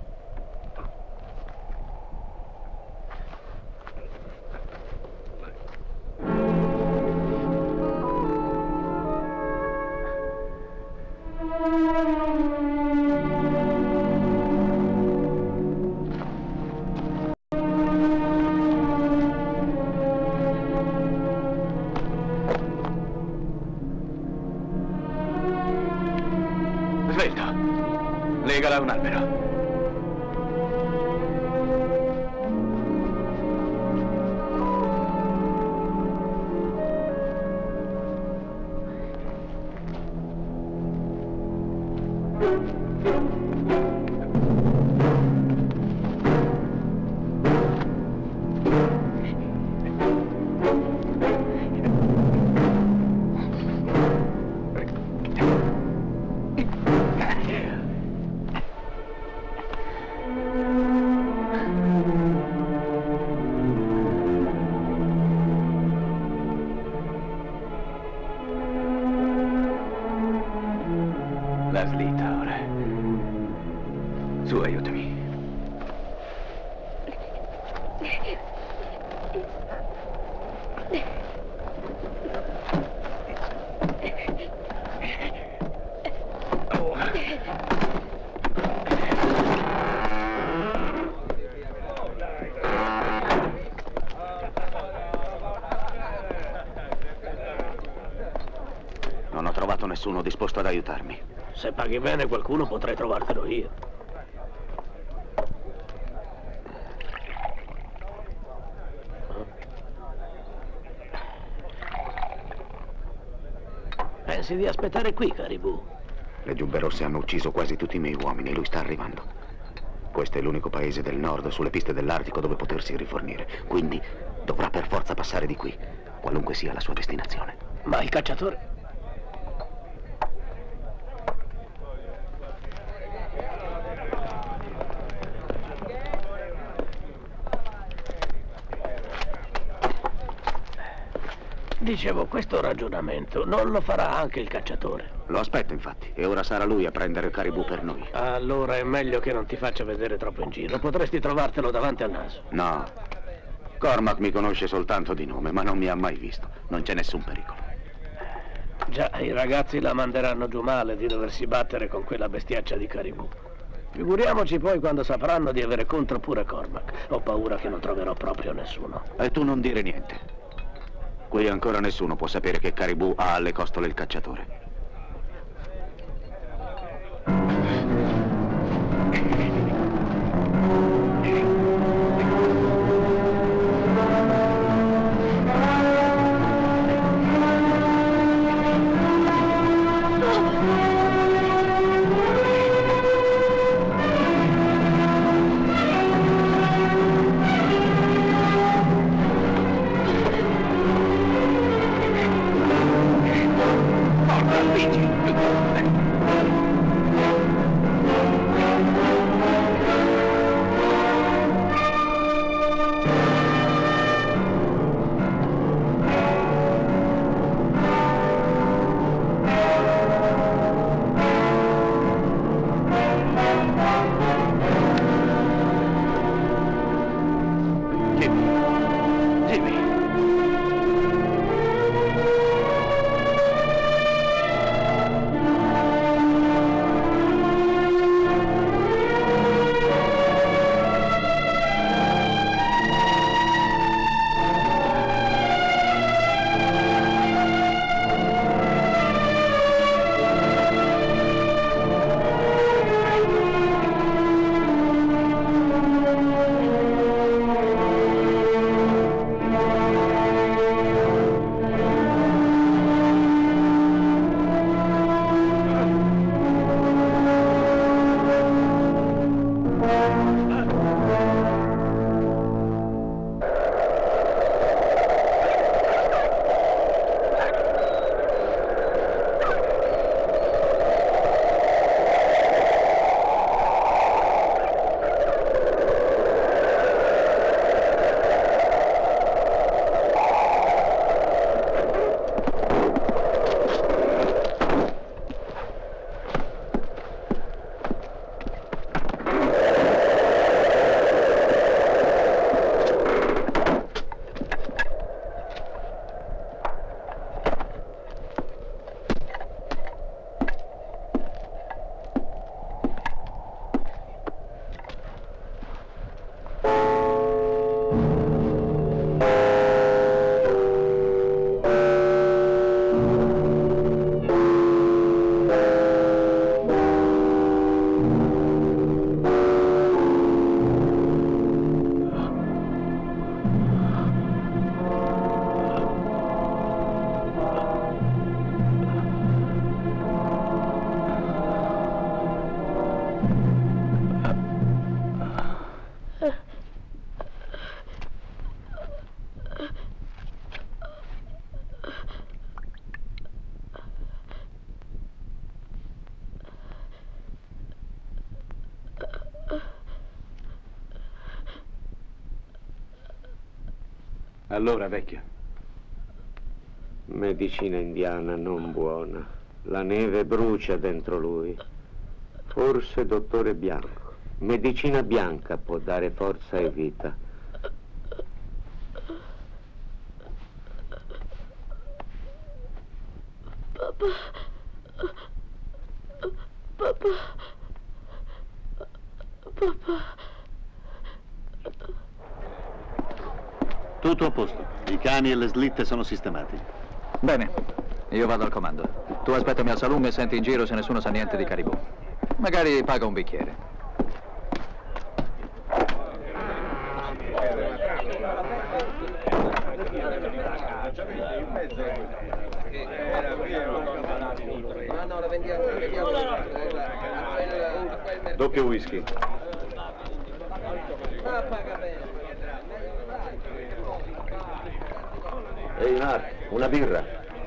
Speaker 6: Svelto. Legala a un albero. La slitta ora. Su, aiutami.
Speaker 5: Non ho trovato nessuno disposto ad aiutarmi.
Speaker 7: Se paghi bene qualcuno potrei trovartelo io. Pensi di aspettare qui, Caribou?
Speaker 5: Le giubbe rosse hanno ucciso quasi tutti i miei uomini e lui sta arrivando. Questo è l'unico paese del nord sulle piste dell'Artico dove potersi rifornire. Quindi dovrà per forza passare di qui, qualunque sia la sua destinazione.
Speaker 7: Ma il cacciatore? Dicevo, questo ragionamento non lo farà anche il cacciatore?
Speaker 5: Lo aspetto, infatti, e ora sarà lui a prendere il Caribou per noi.
Speaker 7: Allora è meglio che non ti faccia vedere troppo in giro. Potresti trovartelo davanti al naso.
Speaker 5: No. Cormac mi conosce soltanto di nome, ma non mi ha mai visto. Non c'è nessun pericolo.
Speaker 7: Già, i ragazzi la manderanno giù male di doversi battere con quella bestiaccia di Caribou. Figuriamoci poi quando sapranno di avere contro pure Cormac. Ho paura che non troverò proprio nessuno.
Speaker 5: E tu non dire niente. Qui ancora nessuno può sapere che Caribou ha alle costole il cacciatore.
Speaker 9: Oh!
Speaker 6: Allora, vecchio.
Speaker 14: Medicina indiana non buona. La neve brucia dentro lui. Forse dottore bianco. Medicina bianca può dare forza e vita.
Speaker 9: Papà. Papà. Papà.
Speaker 3: Tutto a posto. I cani e le slitte sono sistemati.
Speaker 4: Bene, io vado al comando. Tu aspettami al saloon e senti in giro se nessuno sa niente di Caribou. Magari paga un bicchiere.
Speaker 3: Doppio whisky.
Speaker 14: Ehi, Mark, una birra.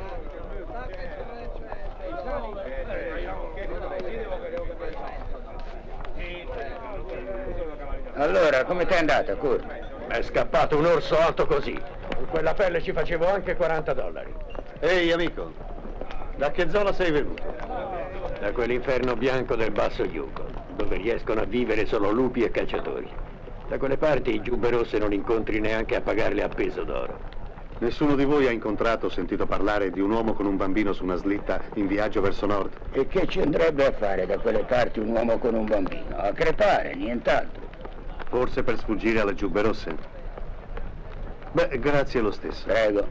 Speaker 7: Allora, come t'è andata, Kurt?
Speaker 3: È scappato un orso alto così.
Speaker 7: Con quella pelle ci facevo anche quaranta dollari.
Speaker 3: Ehi, amico, da che zona sei venuto?
Speaker 7: Da quell'inferno bianco del Basso Yukon, dove riescono a vivere solo lupi e cacciatori. Da quelle parti i giubbe rosse non incontri neanche a pagarle a peso d'oro.
Speaker 3: Nessuno di voi ha incontrato o sentito parlare di un uomo con un bambino su una slitta in viaggio verso nord?
Speaker 7: E che ci andrebbe a fare da quelle parti un uomo con un bambino? A crepare, nient'altro.
Speaker 3: Forse per sfuggire alle giubbe rosse? Beh, grazie lo stesso.
Speaker 7: Prego.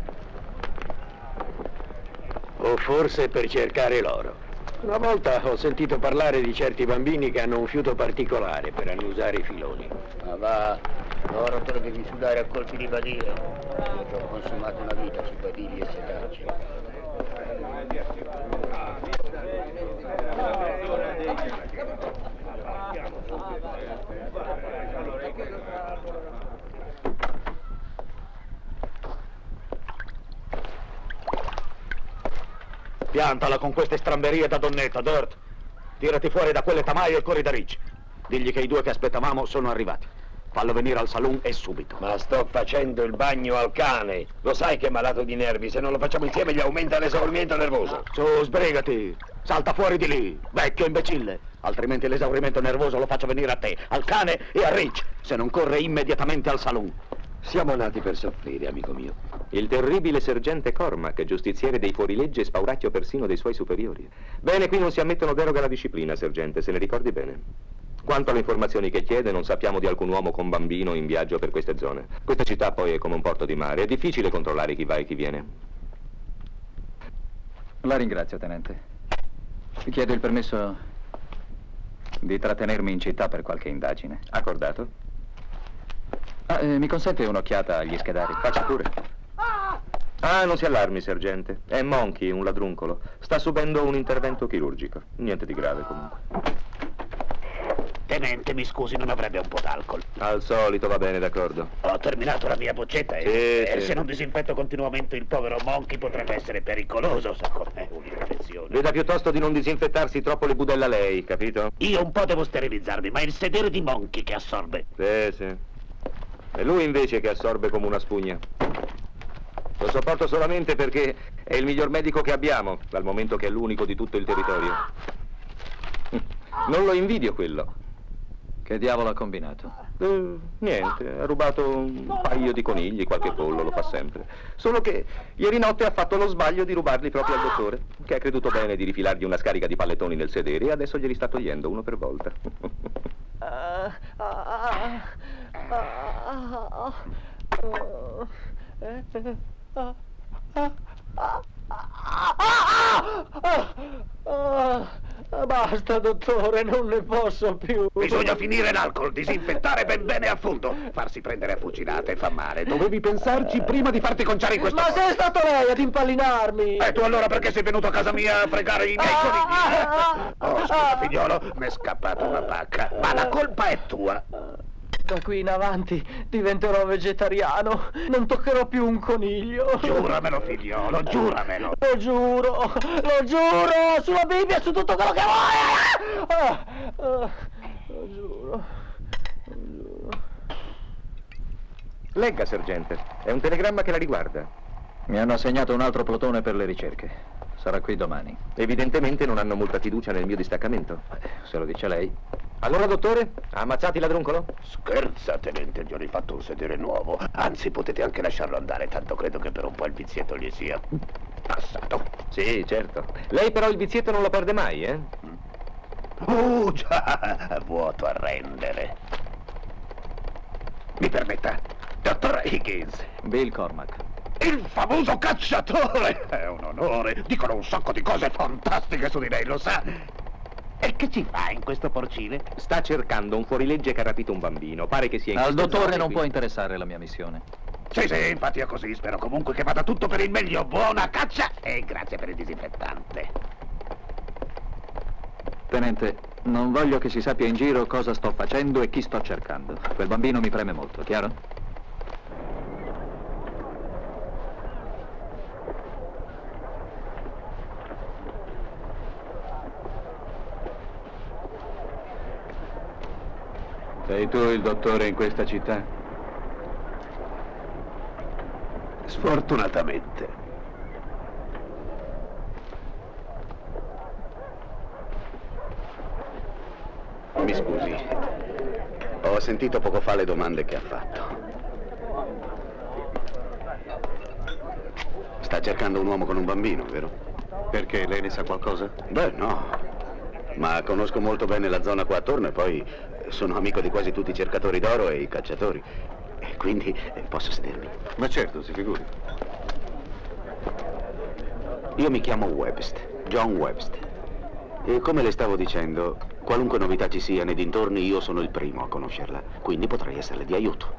Speaker 7: O forse per cercare l'oro. Una volta ho sentito parlare di certi bambini che hanno un fiuto particolare per annusare i filoni. Ma va, l'oro te lo devi sudare a colpi di badile. Io ci ho consumato una vita su badili e setacci.
Speaker 5: Piantala con queste stramberie da donnetta, Dirt. Tirati fuori da quelle tamaie e corri da Rich. Digli che i due che aspettavamo sono arrivati. Fallo venire al saloon e subito.
Speaker 7: Ma sto facendo il bagno al cane. Lo sai che è malato di nervi. Se non lo facciamo insieme gli aumenta l'esaurimento nervoso.
Speaker 5: Su, sbrigati. Salta fuori di lì, vecchio imbecille. Altrimenti l'esaurimento nervoso lo faccio venire a te, al cane e a Rich, se non corre immediatamente al saloon.
Speaker 14: Siamo nati per soffrire, amico mio. Il terribile sergente Cormac, giustiziere dei fuorilegge e spauracchio persino dei suoi superiori. Bene, qui non si ammettono deroghe alla disciplina, sergente, se ne ricordi bene. Quanto alle informazioni che chiede, non sappiamo di alcun uomo con bambino in viaggio per queste zone. Questa città poi è come un porto di mare, è difficile controllare chi va e chi viene.
Speaker 4: La ringrazio, tenente. Ti chiedo il permesso di trattenermi in città per qualche indagine.
Speaker 14: Accordato?
Speaker 4: Ah, eh, mi consente un'occhiata agli schedari?
Speaker 14: Faccia pure. Ah, non si allarmi, sergente. È Monkey, un ladruncolo. Sta subendo un intervento chirurgico. Niente di grave, comunque.
Speaker 5: Tenente, mi scusi, non avrebbe un po' d'alcol?
Speaker 14: Al solito, va bene, d'accordo.
Speaker 5: Ho terminato la mia boccetta e,
Speaker 14: Sì,
Speaker 5: e
Speaker 14: sì.
Speaker 5: se non disinfetto continuamente il povero Monkey potrebbe essere pericoloso, sa com'è un'infezione.
Speaker 14: Veda piuttosto di non disinfettarsi troppo le budella lei, capito?
Speaker 5: Io un po' devo sterilizzarmi, ma è il sedere di Monkey che assorbe.
Speaker 14: Sì, sì. E lui invece che assorbe come una spugna. Lo sopporto solamente perché è il miglior medico che abbiamo, dal momento che è l'unico di tutto il territorio. Non lo invidio quello.
Speaker 4: Che diavolo ha combinato?
Speaker 14: Eh, niente, ha rubato un paio di conigli, qualche pollo, lo fa sempre. Solo che ieri notte ha fatto lo sbaglio di rubarli proprio al dottore, che ha creduto bene di rifilargli una scarica di pallettoni nel sedere e adesso glieli sta togliendo uno per volta.
Speaker 7: Basta, dottore, non ne posso più.
Speaker 5: Bisogna finire l'alcol, disinfettare ben bene a fondo. Farsi prendere a fucilate fa male. Dovevi pensarci prima di farti conciare in questo
Speaker 7: Ma
Speaker 5: modo.
Speaker 7: sei stato lei ad impallinarmi!
Speaker 5: E tu allora perché sei venuto a casa mia a fregare i miei conigli? Oh, scusa, figliolo, mi è scappata una pacca. Ma la colpa è tua.
Speaker 7: Da qui in avanti diventerò vegetariano. Non toccherò più un coniglio.
Speaker 5: Giuramelo, figliolo, giuramelo.
Speaker 7: Lo giuro, lo giuro, sulla Bibbia, su tutto quello che vuoi. Ah, ah, lo giuro, lo giuro.
Speaker 14: Legga, sergente. È un telegramma che la riguarda.
Speaker 4: Mi hanno assegnato un altro plotone per le ricerche. Sarà qui domani.
Speaker 14: Evidentemente non hanno molta fiducia nel mio distaccamento.
Speaker 4: Beh, se lo dice lei.
Speaker 14: Allora, dottore, ha ammazzato il ladruncolo?
Speaker 5: Scherza, tenente, gli ho rifatto un sedere nuovo. Anzi, potete anche lasciarlo andare, tanto credo che per un po' il vizietto gli sia passato.
Speaker 14: Sì, certo. Lei però il vizietto non lo perde mai, eh?
Speaker 5: Oh, già, vuoto a rendere. Mi permetta, dottor Higgins.
Speaker 4: Bill Cormac.
Speaker 5: Il famoso cacciatore! È un onore. Dicono un sacco di cose fantastiche su di lei, lo sa. E che ci fa in questo porcile?
Speaker 14: Sta cercando un fuorilegge che ha rapito un bambino. Pare che sia in
Speaker 4: Al
Speaker 14: queste
Speaker 4: dottore
Speaker 14: zone
Speaker 4: non
Speaker 14: qui.
Speaker 4: può interessare la mia missione.
Speaker 5: Sì, sì, infatti è così. Spero comunque che vada tutto per il meglio. Buona caccia e grazie per il disinfettante.
Speaker 4: Tenente, non voglio che si sappia in giro cosa sto facendo e chi sto cercando. Quel bambino mi preme molto, chiaro?
Speaker 6: Sei tu il dottore in questa città?
Speaker 5: Sfortunatamente.
Speaker 3: Mi scusi, ho sentito poco fa le domande che ha fatto. Sta cercando un uomo con un bambino, vero?
Speaker 15: Perché? Lei ne sa qualcosa?
Speaker 3: Beh, no. Ma conosco molto bene la zona qua attorno e poi sono amico di quasi tutti i cercatori d'oro e i cacciatori. E quindi eh, posso sedermi.
Speaker 15: Ma certo, si figuri.
Speaker 3: Io mi chiamo Webst, John Webst. E come le stavo dicendo, qualunque novità ci sia nei dintorni, io sono il primo a conoscerla. Quindi potrei esserle di aiuto.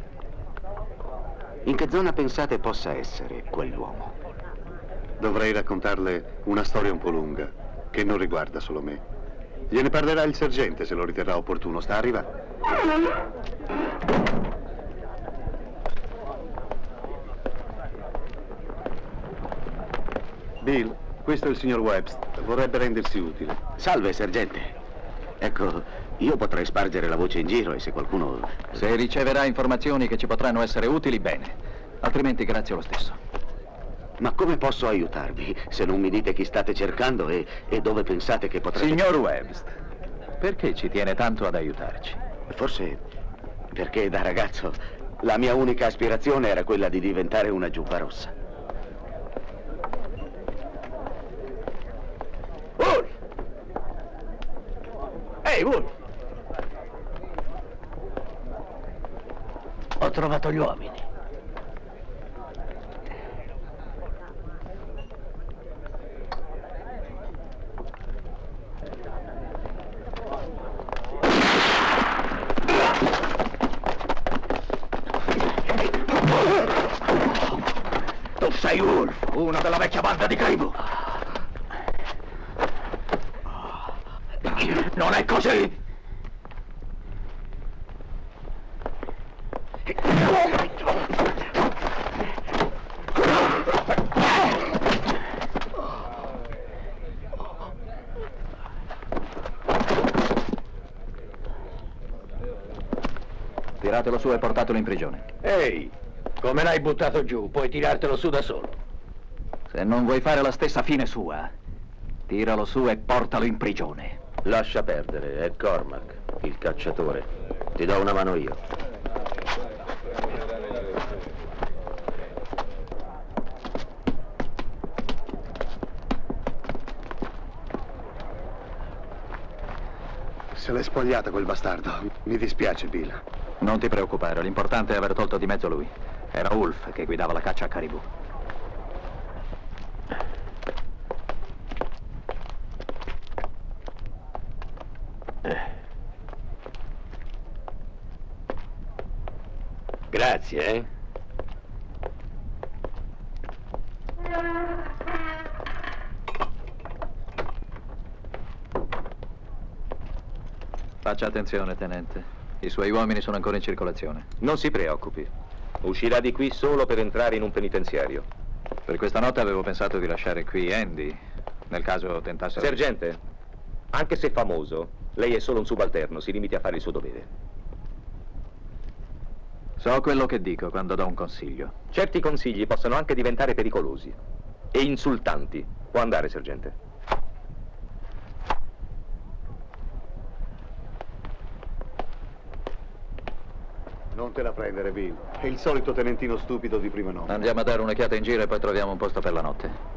Speaker 3: In che zona pensate possa essere quell'uomo?
Speaker 15: Dovrei raccontarle una storia un po' lunga, che non riguarda solo me. Gliene parlerà il sergente se lo riterrà opportuno. Sta arrivando. Bill, questo è il signor Webst. Vorrebbe rendersi utile.
Speaker 3: Salve, sergente. Ecco, io potrei spargere la voce in giro e se qualcuno...
Speaker 4: Se riceverà informazioni che ci potranno essere utili, bene. Altrimenti grazie lo stesso.
Speaker 3: Ma come posso aiutarvi se non mi dite chi state cercando e, e dove pensate che potrete...
Speaker 4: Signor Webst, perché ci tiene tanto ad aiutarci?
Speaker 3: Forse perché da ragazzo la mia unica aspirazione era quella di diventare una giubba rossa.
Speaker 7: Wolf! Ehi, Wolf! Ho trovato gli uomini. Tu sei Wolf, uno della vecchia banda di Caribou. Non è così!
Speaker 4: Tiratelo su e portatelo in prigione.
Speaker 7: Ehi, come l'hai buttato giù? Puoi tirartelo su da solo.
Speaker 4: Se non vuoi fare la stessa fine sua, tiralo su e portalo in prigione.
Speaker 2: Lascia perdere, è Cormac, il cacciatore. Ti do una mano io.
Speaker 15: Se l'è spogliata quel bastardo. Mi dispiace, Bill.
Speaker 4: Non ti preoccupare, l'importante è aver tolto di mezzo lui. Era Wolf che guidava la caccia a Caribou.
Speaker 7: Grazie, eh?
Speaker 4: Faccia attenzione, tenente. I suoi uomini sono ancora in circolazione.
Speaker 14: Non si preoccupi. Uscirà di qui solo per entrare in un penitenziario.
Speaker 4: Per questa notte avevo pensato di lasciare qui Andy, nel caso tentasse...
Speaker 14: Sergente, anche se famoso, lei è solo un subalterno, si limiti a fare il suo dovere.
Speaker 4: So quello che dico quando do un consiglio.
Speaker 14: Certi consigli possono anche diventare pericolosi e insultanti. Può andare, sergente.
Speaker 15: Non te la prendere, Bill. È il solito tenentino stupido di prima notte.
Speaker 4: Andiamo a dare un'occhiata in giro e poi troviamo un posto per la notte.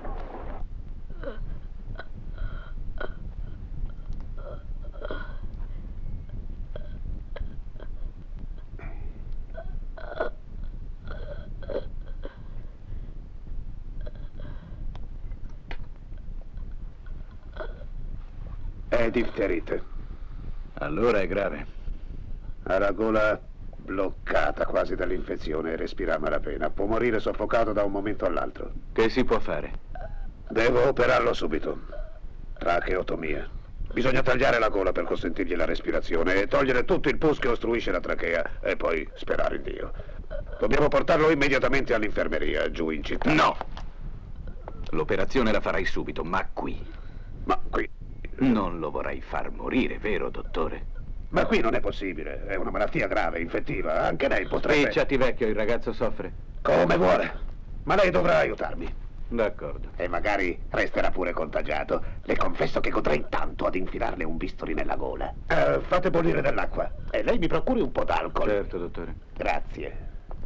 Speaker 13: È difterite.
Speaker 6: Allora è grave.
Speaker 13: Ha la gola bloccata quasi dall'infezione e respira a malapena. Può morire soffocato da un momento all'altro.
Speaker 6: Che si può fare?
Speaker 13: Devo operarlo subito. Tracheotomia. Bisogna tagliare la gola per consentirgli la respirazione e togliere tutto il pus che ostruisce la trachea e poi sperare in Dio. Dobbiamo portarlo immediatamente all'infermeria, giù in città.
Speaker 6: No! L'operazione la farai subito, ma qui.
Speaker 13: Ma qui?
Speaker 6: Non lo vorrai far morire, vero, dottore?
Speaker 13: Ma qui non è possibile. È una malattia grave, infettiva. Anche lei potrebbe...
Speaker 6: Spicciati, vecchio, il ragazzo soffre.
Speaker 13: Come vuole. Ma lei dovrà aiutarmi.
Speaker 6: D'accordo.
Speaker 13: E magari resterà pure contagiato. Le confesso che godrei tanto ad infilarle un bisturi nella gola. Eh, fate bollire dell'acqua. E lei mi procuri un po' d'alcol.
Speaker 6: Certo, dottore.
Speaker 13: Grazie.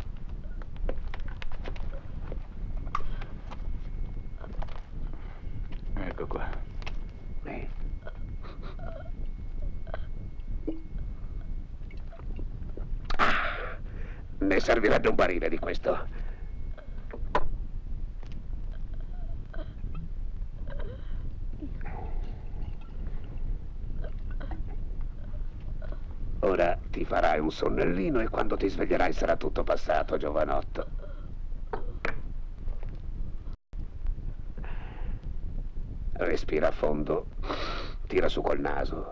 Speaker 6: Ecco qua.
Speaker 13: Eh. Ne servirebbe un barile di questo. Ora ti farai un sonnellino e quando ti sveglierai sarà tutto passato, giovanotto. Respira a fondo, tira su col naso.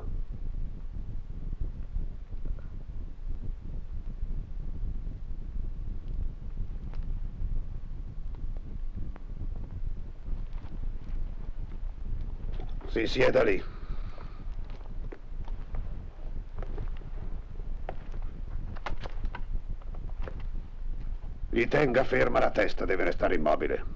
Speaker 13: Si sieda lì. Gli tenga ferma la testa, deve restare immobile.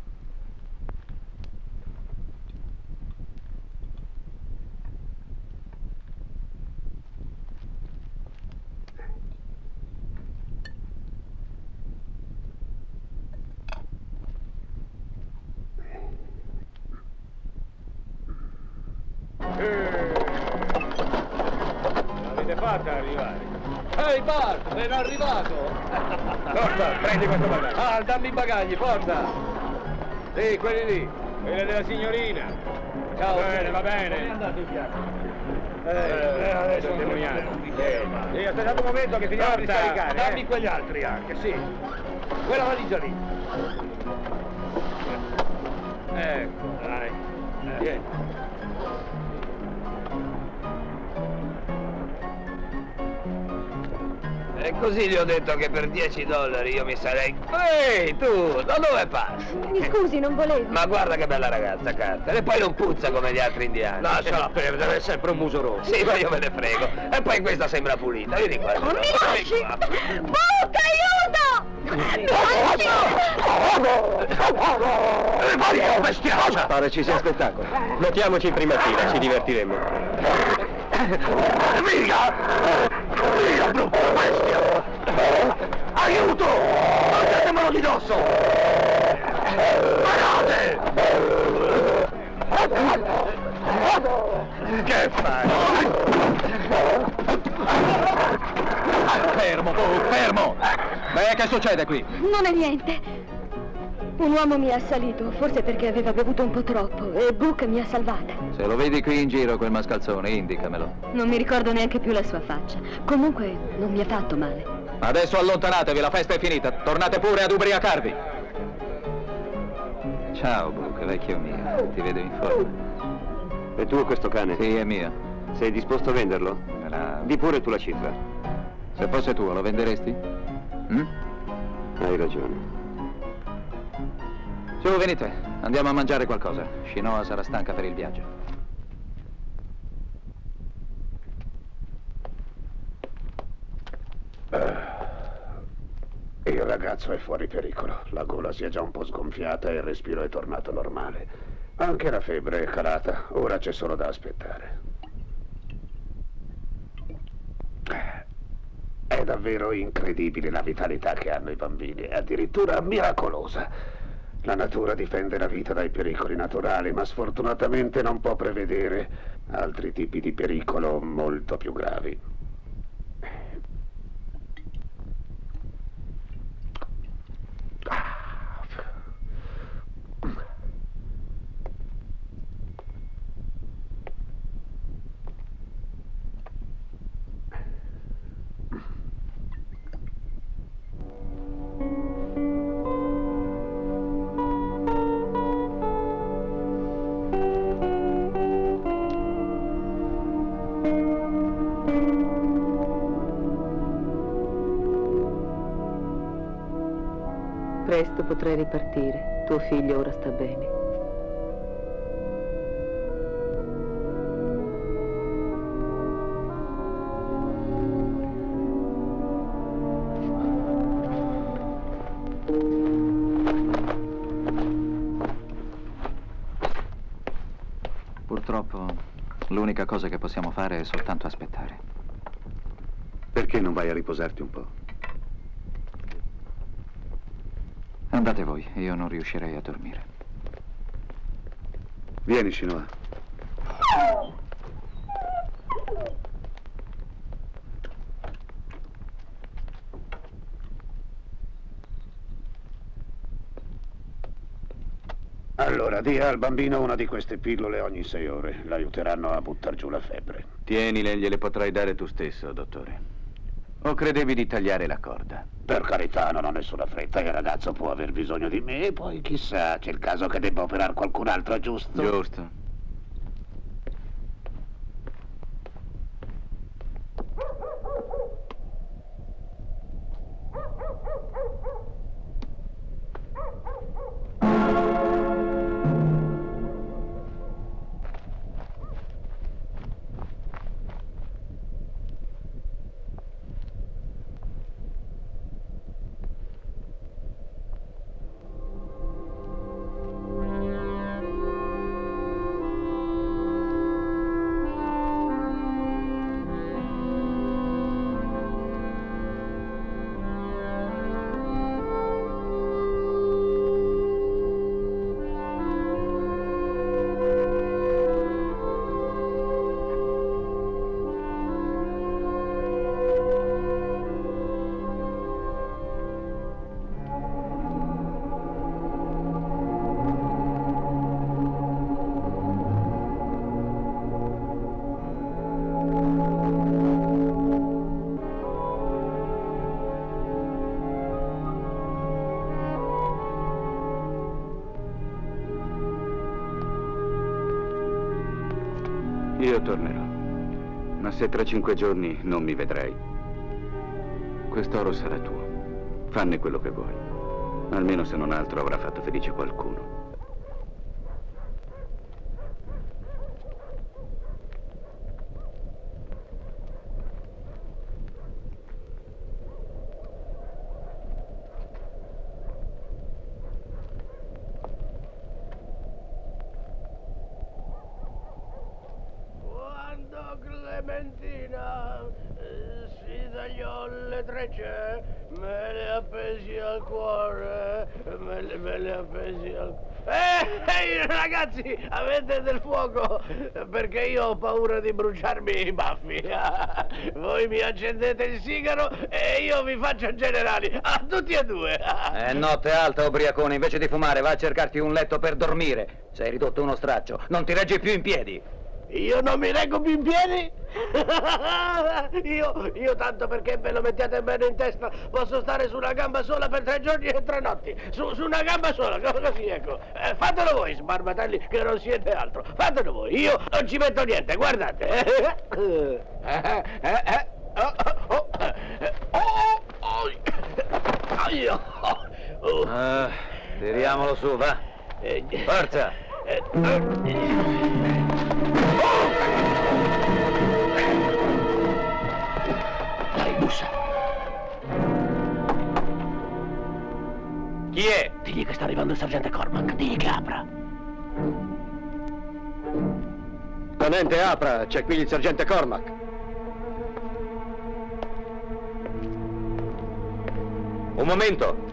Speaker 1: L'avete fatta arrivare? Ehi Bart, ben arrivato! Forza, prendi questo bagaglio. Ah, dammi i bagagli, forza! Sì, quelli lì, quelli della signorina. Ciao. Va bene, va bene. Come è andato il viaggio? Eh, eh, adesso terminiamo. Sì, aspettate un momento che finiamo di scaricare. Dammi eh. quegli altri anche, sì. Quella valigia lì. Ecco, dai. Eh. Vieni.
Speaker 16: E così gli ho detto che per dieci dollari io mi sarei... Ehi, tu, da dove passi?
Speaker 8: Mi scusi, non volevo.
Speaker 16: Ma guarda che bella ragazza, Carter. E poi non puzza come gli altri indiani.
Speaker 1: Lasciala perdere, è sempre un muso rosso.
Speaker 16: Sì, ma io me ne frego. E poi questa sembra pulita. Vieni qua.
Speaker 8: Non mi lasci! Buca, aiuto!
Speaker 16: Bestiaccia!
Speaker 10: Pare ci sia spettacolo. Mettiamoci in prima fila, ci divertiremo.
Speaker 13: Via! Via, brutta bestia! Aiuto! Toglietemelo di dosso! Parate! Che fai?
Speaker 4: Fermo, tu, fermo! Beh, che succede qui?
Speaker 11: Non è niente. Un uomo mi ha assalito, forse perché aveva bevuto un po' troppo, e Book mi ha salvata.
Speaker 4: Se lo vedi qui in giro quel mascalzone, indicamelo.
Speaker 11: Non mi ricordo neanche più la sua faccia. Comunque, non mi ha fatto male.
Speaker 4: Adesso allontanatevi, la festa è finita. Tornate pure ad ubriacarvi. Ciao, Book, vecchio mio. Ti vedo in forma.
Speaker 15: È tuo questo cane?
Speaker 4: Sì, è mio.
Speaker 15: Sei disposto a venderlo?
Speaker 4: La...
Speaker 15: Di pure tu la cifra.
Speaker 4: Se fosse tuo, lo venderesti? Mm?
Speaker 15: Hai ragione.
Speaker 4: Su, venite. Andiamo a mangiare qualcosa. Shinoa sarà stanca per il viaggio.
Speaker 13: Il ragazzo è fuori pericolo. La gola si è già un po' sgonfiata e il respiro è tornato normale. Anche la febbre è calata. Ora c'è solo da aspettare. È davvero incredibile la vitalità che hanno i bambini. È addirittura miracolosa. La natura difende la vita dai pericoli naturali, ma sfortunatamente non può prevedere altri tipi di pericolo molto più gravi.
Speaker 11: Presto potrai ripartire. Tuo figlio ora sta bene.
Speaker 4: Purtroppo l'unica cosa che possiamo fare è soltanto aspettare.
Speaker 15: Perché non vai a riposarti un po'?
Speaker 4: Andate voi, io non riuscirei a dormire.
Speaker 15: Vieni, Shinoa.
Speaker 13: Allora, dia al bambino una di queste pillole ogni sei ore. L'aiuteranno a buttar giù la febbre.
Speaker 6: Tienile, gliele potrai dare tu stesso, dottore. O credevi di tagliare la corda?
Speaker 13: Per carità, non ho nessuna fretta. Il ragazzo può aver bisogno di me e poi chissà, c'è il caso che debba operare qualcun altro, giusto?
Speaker 6: Giusto. Io tornerò, ma se tra cinque giorni non mi vedrai, quest'oro sarà tuo. Fanne quello che vuoi. Almeno se non altro avrà fatto felice qualcuno.
Speaker 17: Clementina eh, si tagliò le trecce, me le appesi al cuore, me le, me le appesi al cuore. Ehi, ragazzi, avete del fuoco? Perché io ho paura di bruciarmi i baffi. Voi mi accendete il sigaro e io vi faccio generali, a tutti e due.
Speaker 18: È notte alta, ubriacone, invece di fumare va a cercarti un letto per dormire. Sei ridotto uno straccio, non ti reggi più in piedi.
Speaker 17: Io non mi reggo più in piedi? io, io tanto perché ve lo mettiate bene in testa, posso stare su una gamba sola per tre giorni e tre notti. Su, su una gamba sola, così ecco. Eh, fatelo voi, sbarbatelli, che non siete altro. Fatelo voi, io non ci metto niente, guardate. eh, eh, eh, oh, oh, oh, oh, oh.
Speaker 18: Uh, tiriamolo su, va. Forza.
Speaker 13: Dai, bussa.
Speaker 17: Chi è? Digli che sta arrivando il sergente Cormac, digli che apra.
Speaker 10: Tenente, apra, c'è qui il sergente Cormac.
Speaker 14: Un momento.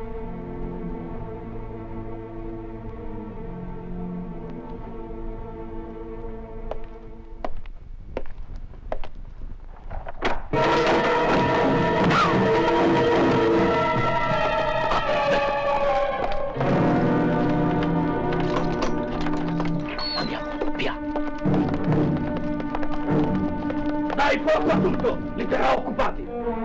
Speaker 17: Dai fuoco a tutto! Li terrò occupati!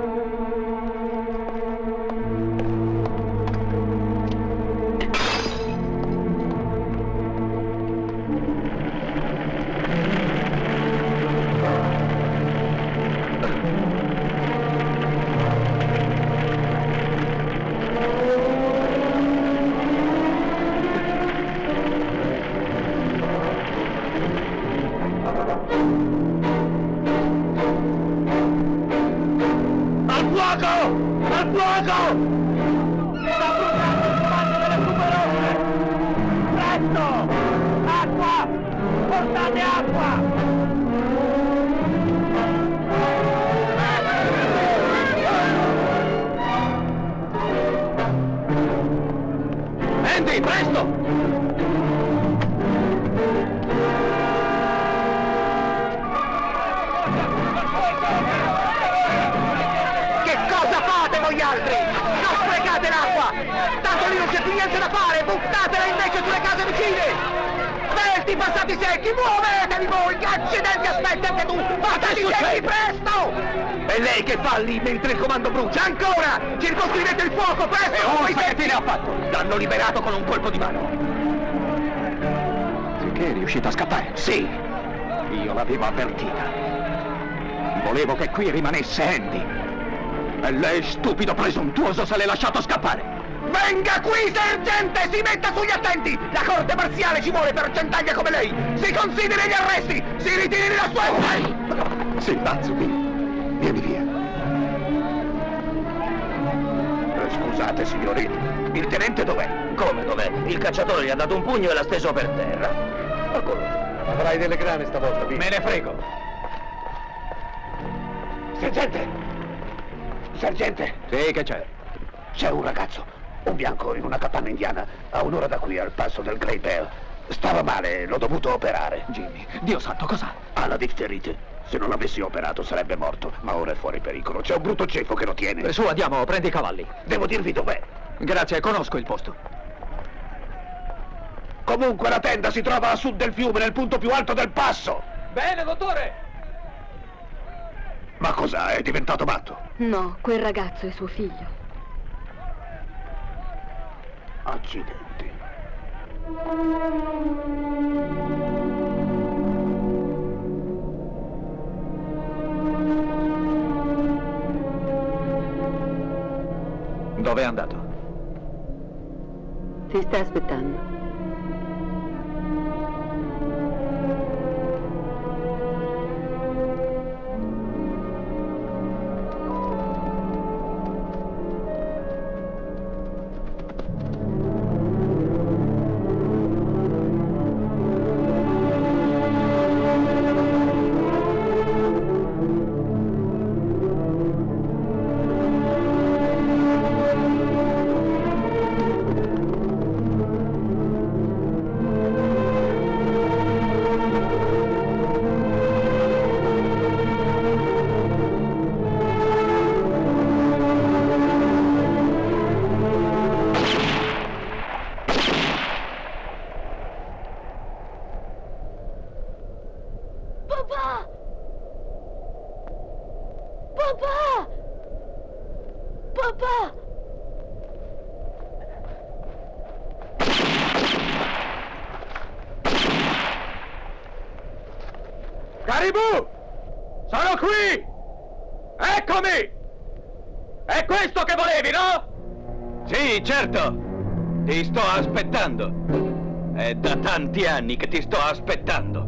Speaker 7: Mentre il comando brucia, ancora! Circoscrivete il fuoco, presto! E ora che fine ha fatto? L'hanno liberato con un colpo di mano.
Speaker 10: Che è riuscito a scappare?
Speaker 7: Sì, io l'avevo avvertita. Volevo che qui rimanesse Andy. E lei, stupido presuntuoso, se l'è lasciato scappare. Venga qui, sergente! Si metta sugli attenti! La corte marziale ci vuole per centaglia come lei! Si consideri gli arresti! Si ritiri da sua...
Speaker 13: Sì, Bazzuki, vieni via.
Speaker 7: Scusate, signorina, il tenente dov'è? Come dov'è? Il cacciatore gli ha dato un pugno e l'ha steso per terra. Eccolo.
Speaker 10: Avrai delle grane stavolta, via.
Speaker 7: Me ne frego. Sergente! Sergente!
Speaker 10: Sì, che c'è?
Speaker 7: C'è un ragazzo, un bianco in una capanna indiana, a un'ora da qui al passo del Grey Bell. Stava male, l'ho dovuto operare.
Speaker 10: Jimmy, Dio santo, cos'ha?
Speaker 7: Ha la difterite. Se non l'avessi operato sarebbe morto, ma ora è fuori pericolo. C'è un brutto ceffo che lo tiene.
Speaker 10: Su, andiamo, prendi i cavalli.
Speaker 7: Devo dirvi dov'è.
Speaker 10: Grazie, conosco il posto.
Speaker 7: Comunque la tenda si trova a sud del fiume, nel punto più alto del passo.
Speaker 1: Bene, dottore!
Speaker 7: Ma cos'ha? È diventato matto?
Speaker 11: No, quel ragazzo è suo figlio.
Speaker 7: Accidenti.
Speaker 10: Dove è andato?
Speaker 11: Ti sta aspettando.
Speaker 1: Caribou! Sono qui! Eccomi! È questo che volevi, no?
Speaker 6: Sì, certo! Ti sto aspettando. È da tanti anni che ti sto aspettando.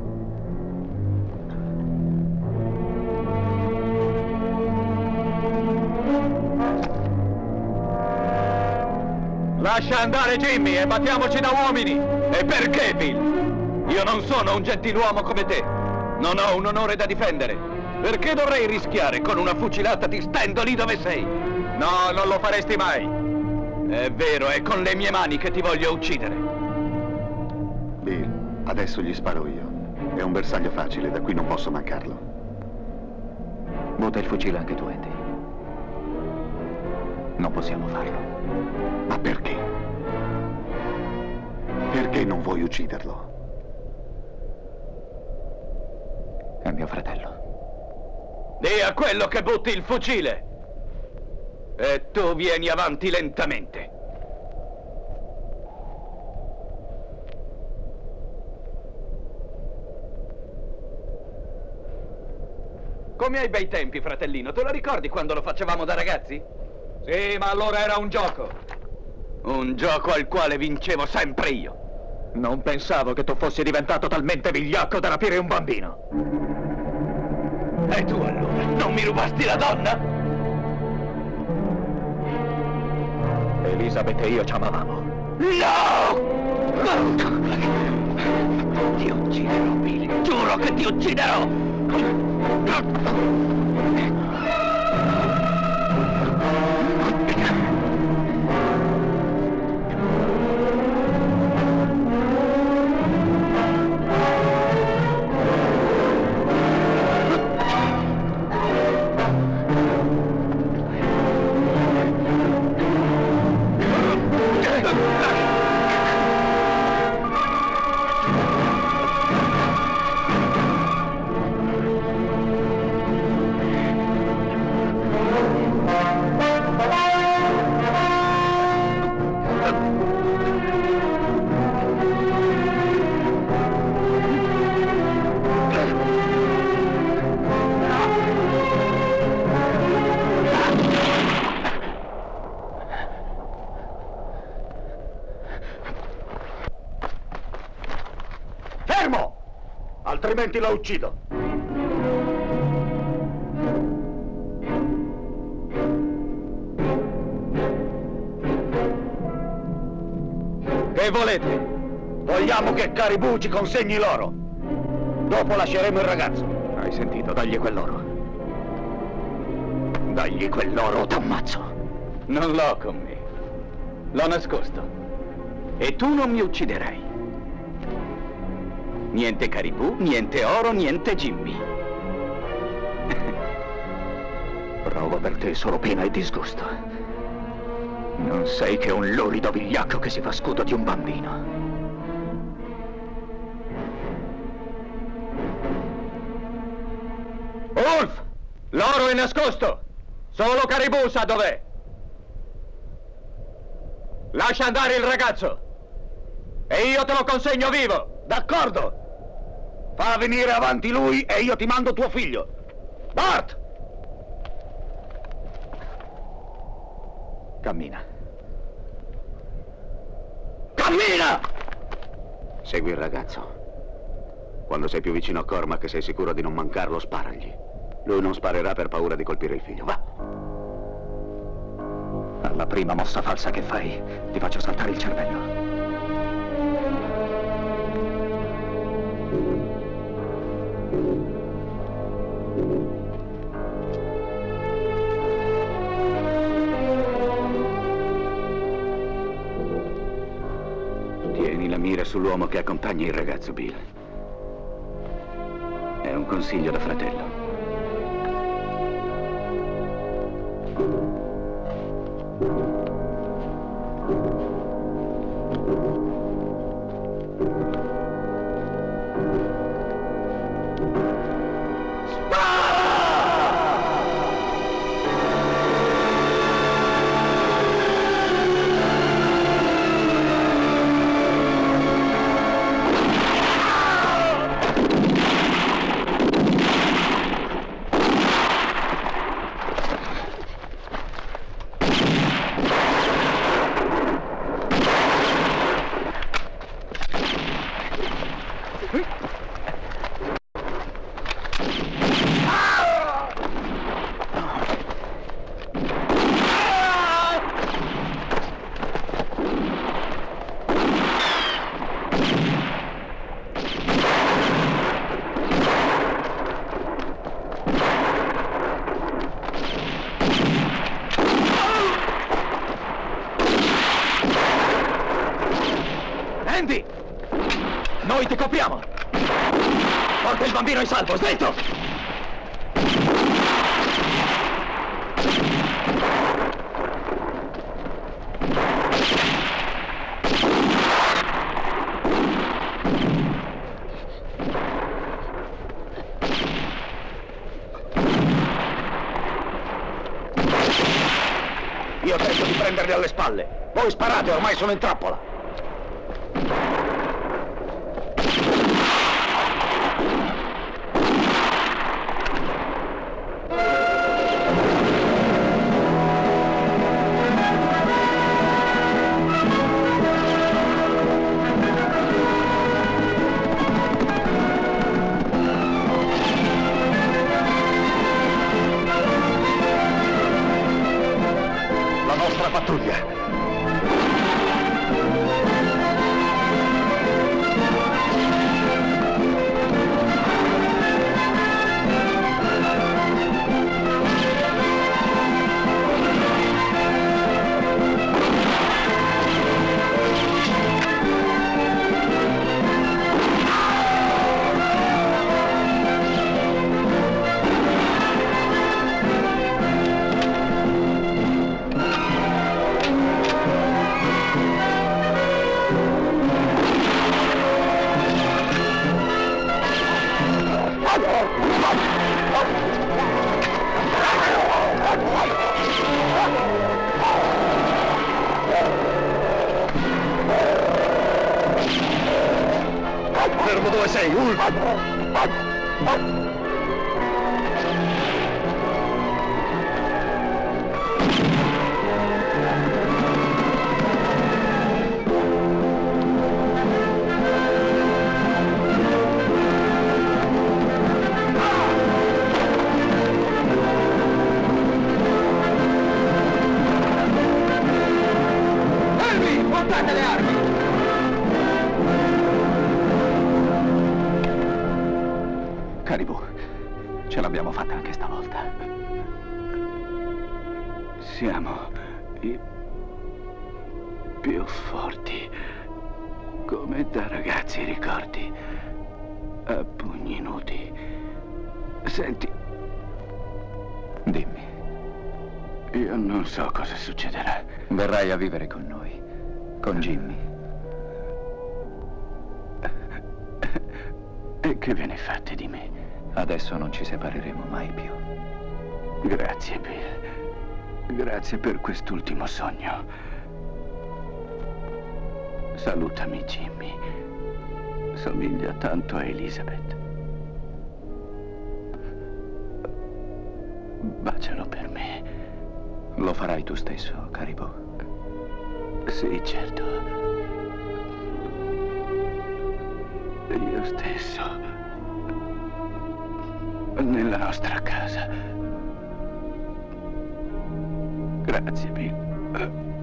Speaker 6: Lascia andare Jimmy e battiamoci da uomini! E perché, Bill? Io non sono un gentiluomo come te. Non ho un onore da difendere. Perché dovrei rischiare con una fucilata ti stendo lì dove sei? No, non lo faresti mai. È vero, è con le mie mani che ti voglio uccidere.
Speaker 15: Bill, adesso gli sparo io. È un bersaglio facile, da qui non posso mancarlo.
Speaker 4: Butta il fucile anche tu, Andy. Non possiamo farlo.
Speaker 15: Ma perché? Perché non vuoi ucciderlo?
Speaker 4: È mio fratello.
Speaker 6: Dì a quello che butti il fucile! E tu vieni avanti lentamente. Come ai bei tempi, fratellino. Te lo ricordi quando lo facevamo da ragazzi? Sì, ma allora era un gioco. Un gioco al quale vincevo sempre io.
Speaker 18: Non pensavo che tu fossi diventato talmente vigliacco da rapire un bambino.
Speaker 6: E tu allora, non mi rubasti la donna?
Speaker 18: Elizabeth e io ci amavamo.
Speaker 6: No! Ti ucciderò, Billy. Giuro che ti ucciderò!
Speaker 7: Altrimenti la uccido.
Speaker 18: Che volete? Vogliamo che Caribou ci consegni l'oro. Dopo lasceremo il ragazzo. Hai sentito? Dagli quell'oro. Dagli quell'oro o t'ammazzo.
Speaker 6: Non l'ho con me. L'ho nascosto. E tu non mi ucciderai. Niente Caribou, niente oro, niente Jimmy.
Speaker 18: Provo per te solo pena e disgusto. Non sei che un lurido vigliacco che si fa scudo di un bambino.
Speaker 6: Ulf! L'oro è nascosto! Solo Caribou sa dov'è! Lascia andare il ragazzo! E io te lo consegno vivo!
Speaker 7: D'accordo! Fa venire avanti lui e io ti mando tuo figlio. Bart!
Speaker 18: Cammina.
Speaker 7: Cammina!
Speaker 5: Segui il ragazzo. Quando sei più vicino a Cormac e sei sicuro di non mancarlo, sparagli. Lui non sparerà per paura di colpire il figlio. Va!
Speaker 18: Alla prima mossa falsa che fai, ti faccio saltare il cervello.
Speaker 6: Tieni la mira sull'uomo che accompagna il ragazzo, Bill. È un consiglio da fratello.
Speaker 18: Noi ti copriamo! Porta il bambino in salvo, sdetto!
Speaker 7: Io tento di prenderli alle spalle. Voi sparate, ormai sono in trappola.
Speaker 18: Pattuglia. Fermo dove sei, Ulf!
Speaker 1: Fermi! Portate le armi!
Speaker 6: Caribou, ce l'abbiamo fatta anche stavolta. Siamo i più forti, come da ragazzi, ricordi? A pugni nudi. Senti, dimmi, io non so cosa succederà. Verrai a vivere con noi, con Jimmy. E che ve ne fate di me? Adesso non ci separeremo mai più. Grazie, Bill. Grazie per quest'ultimo sogno. Salutami, Jimmy. Somiglia tanto a Elizabeth. Bacialo per me. Lo farai tu stesso, Caribou? Sì, certo. Io stesso. Nella nostra casa. Grazie, Bill.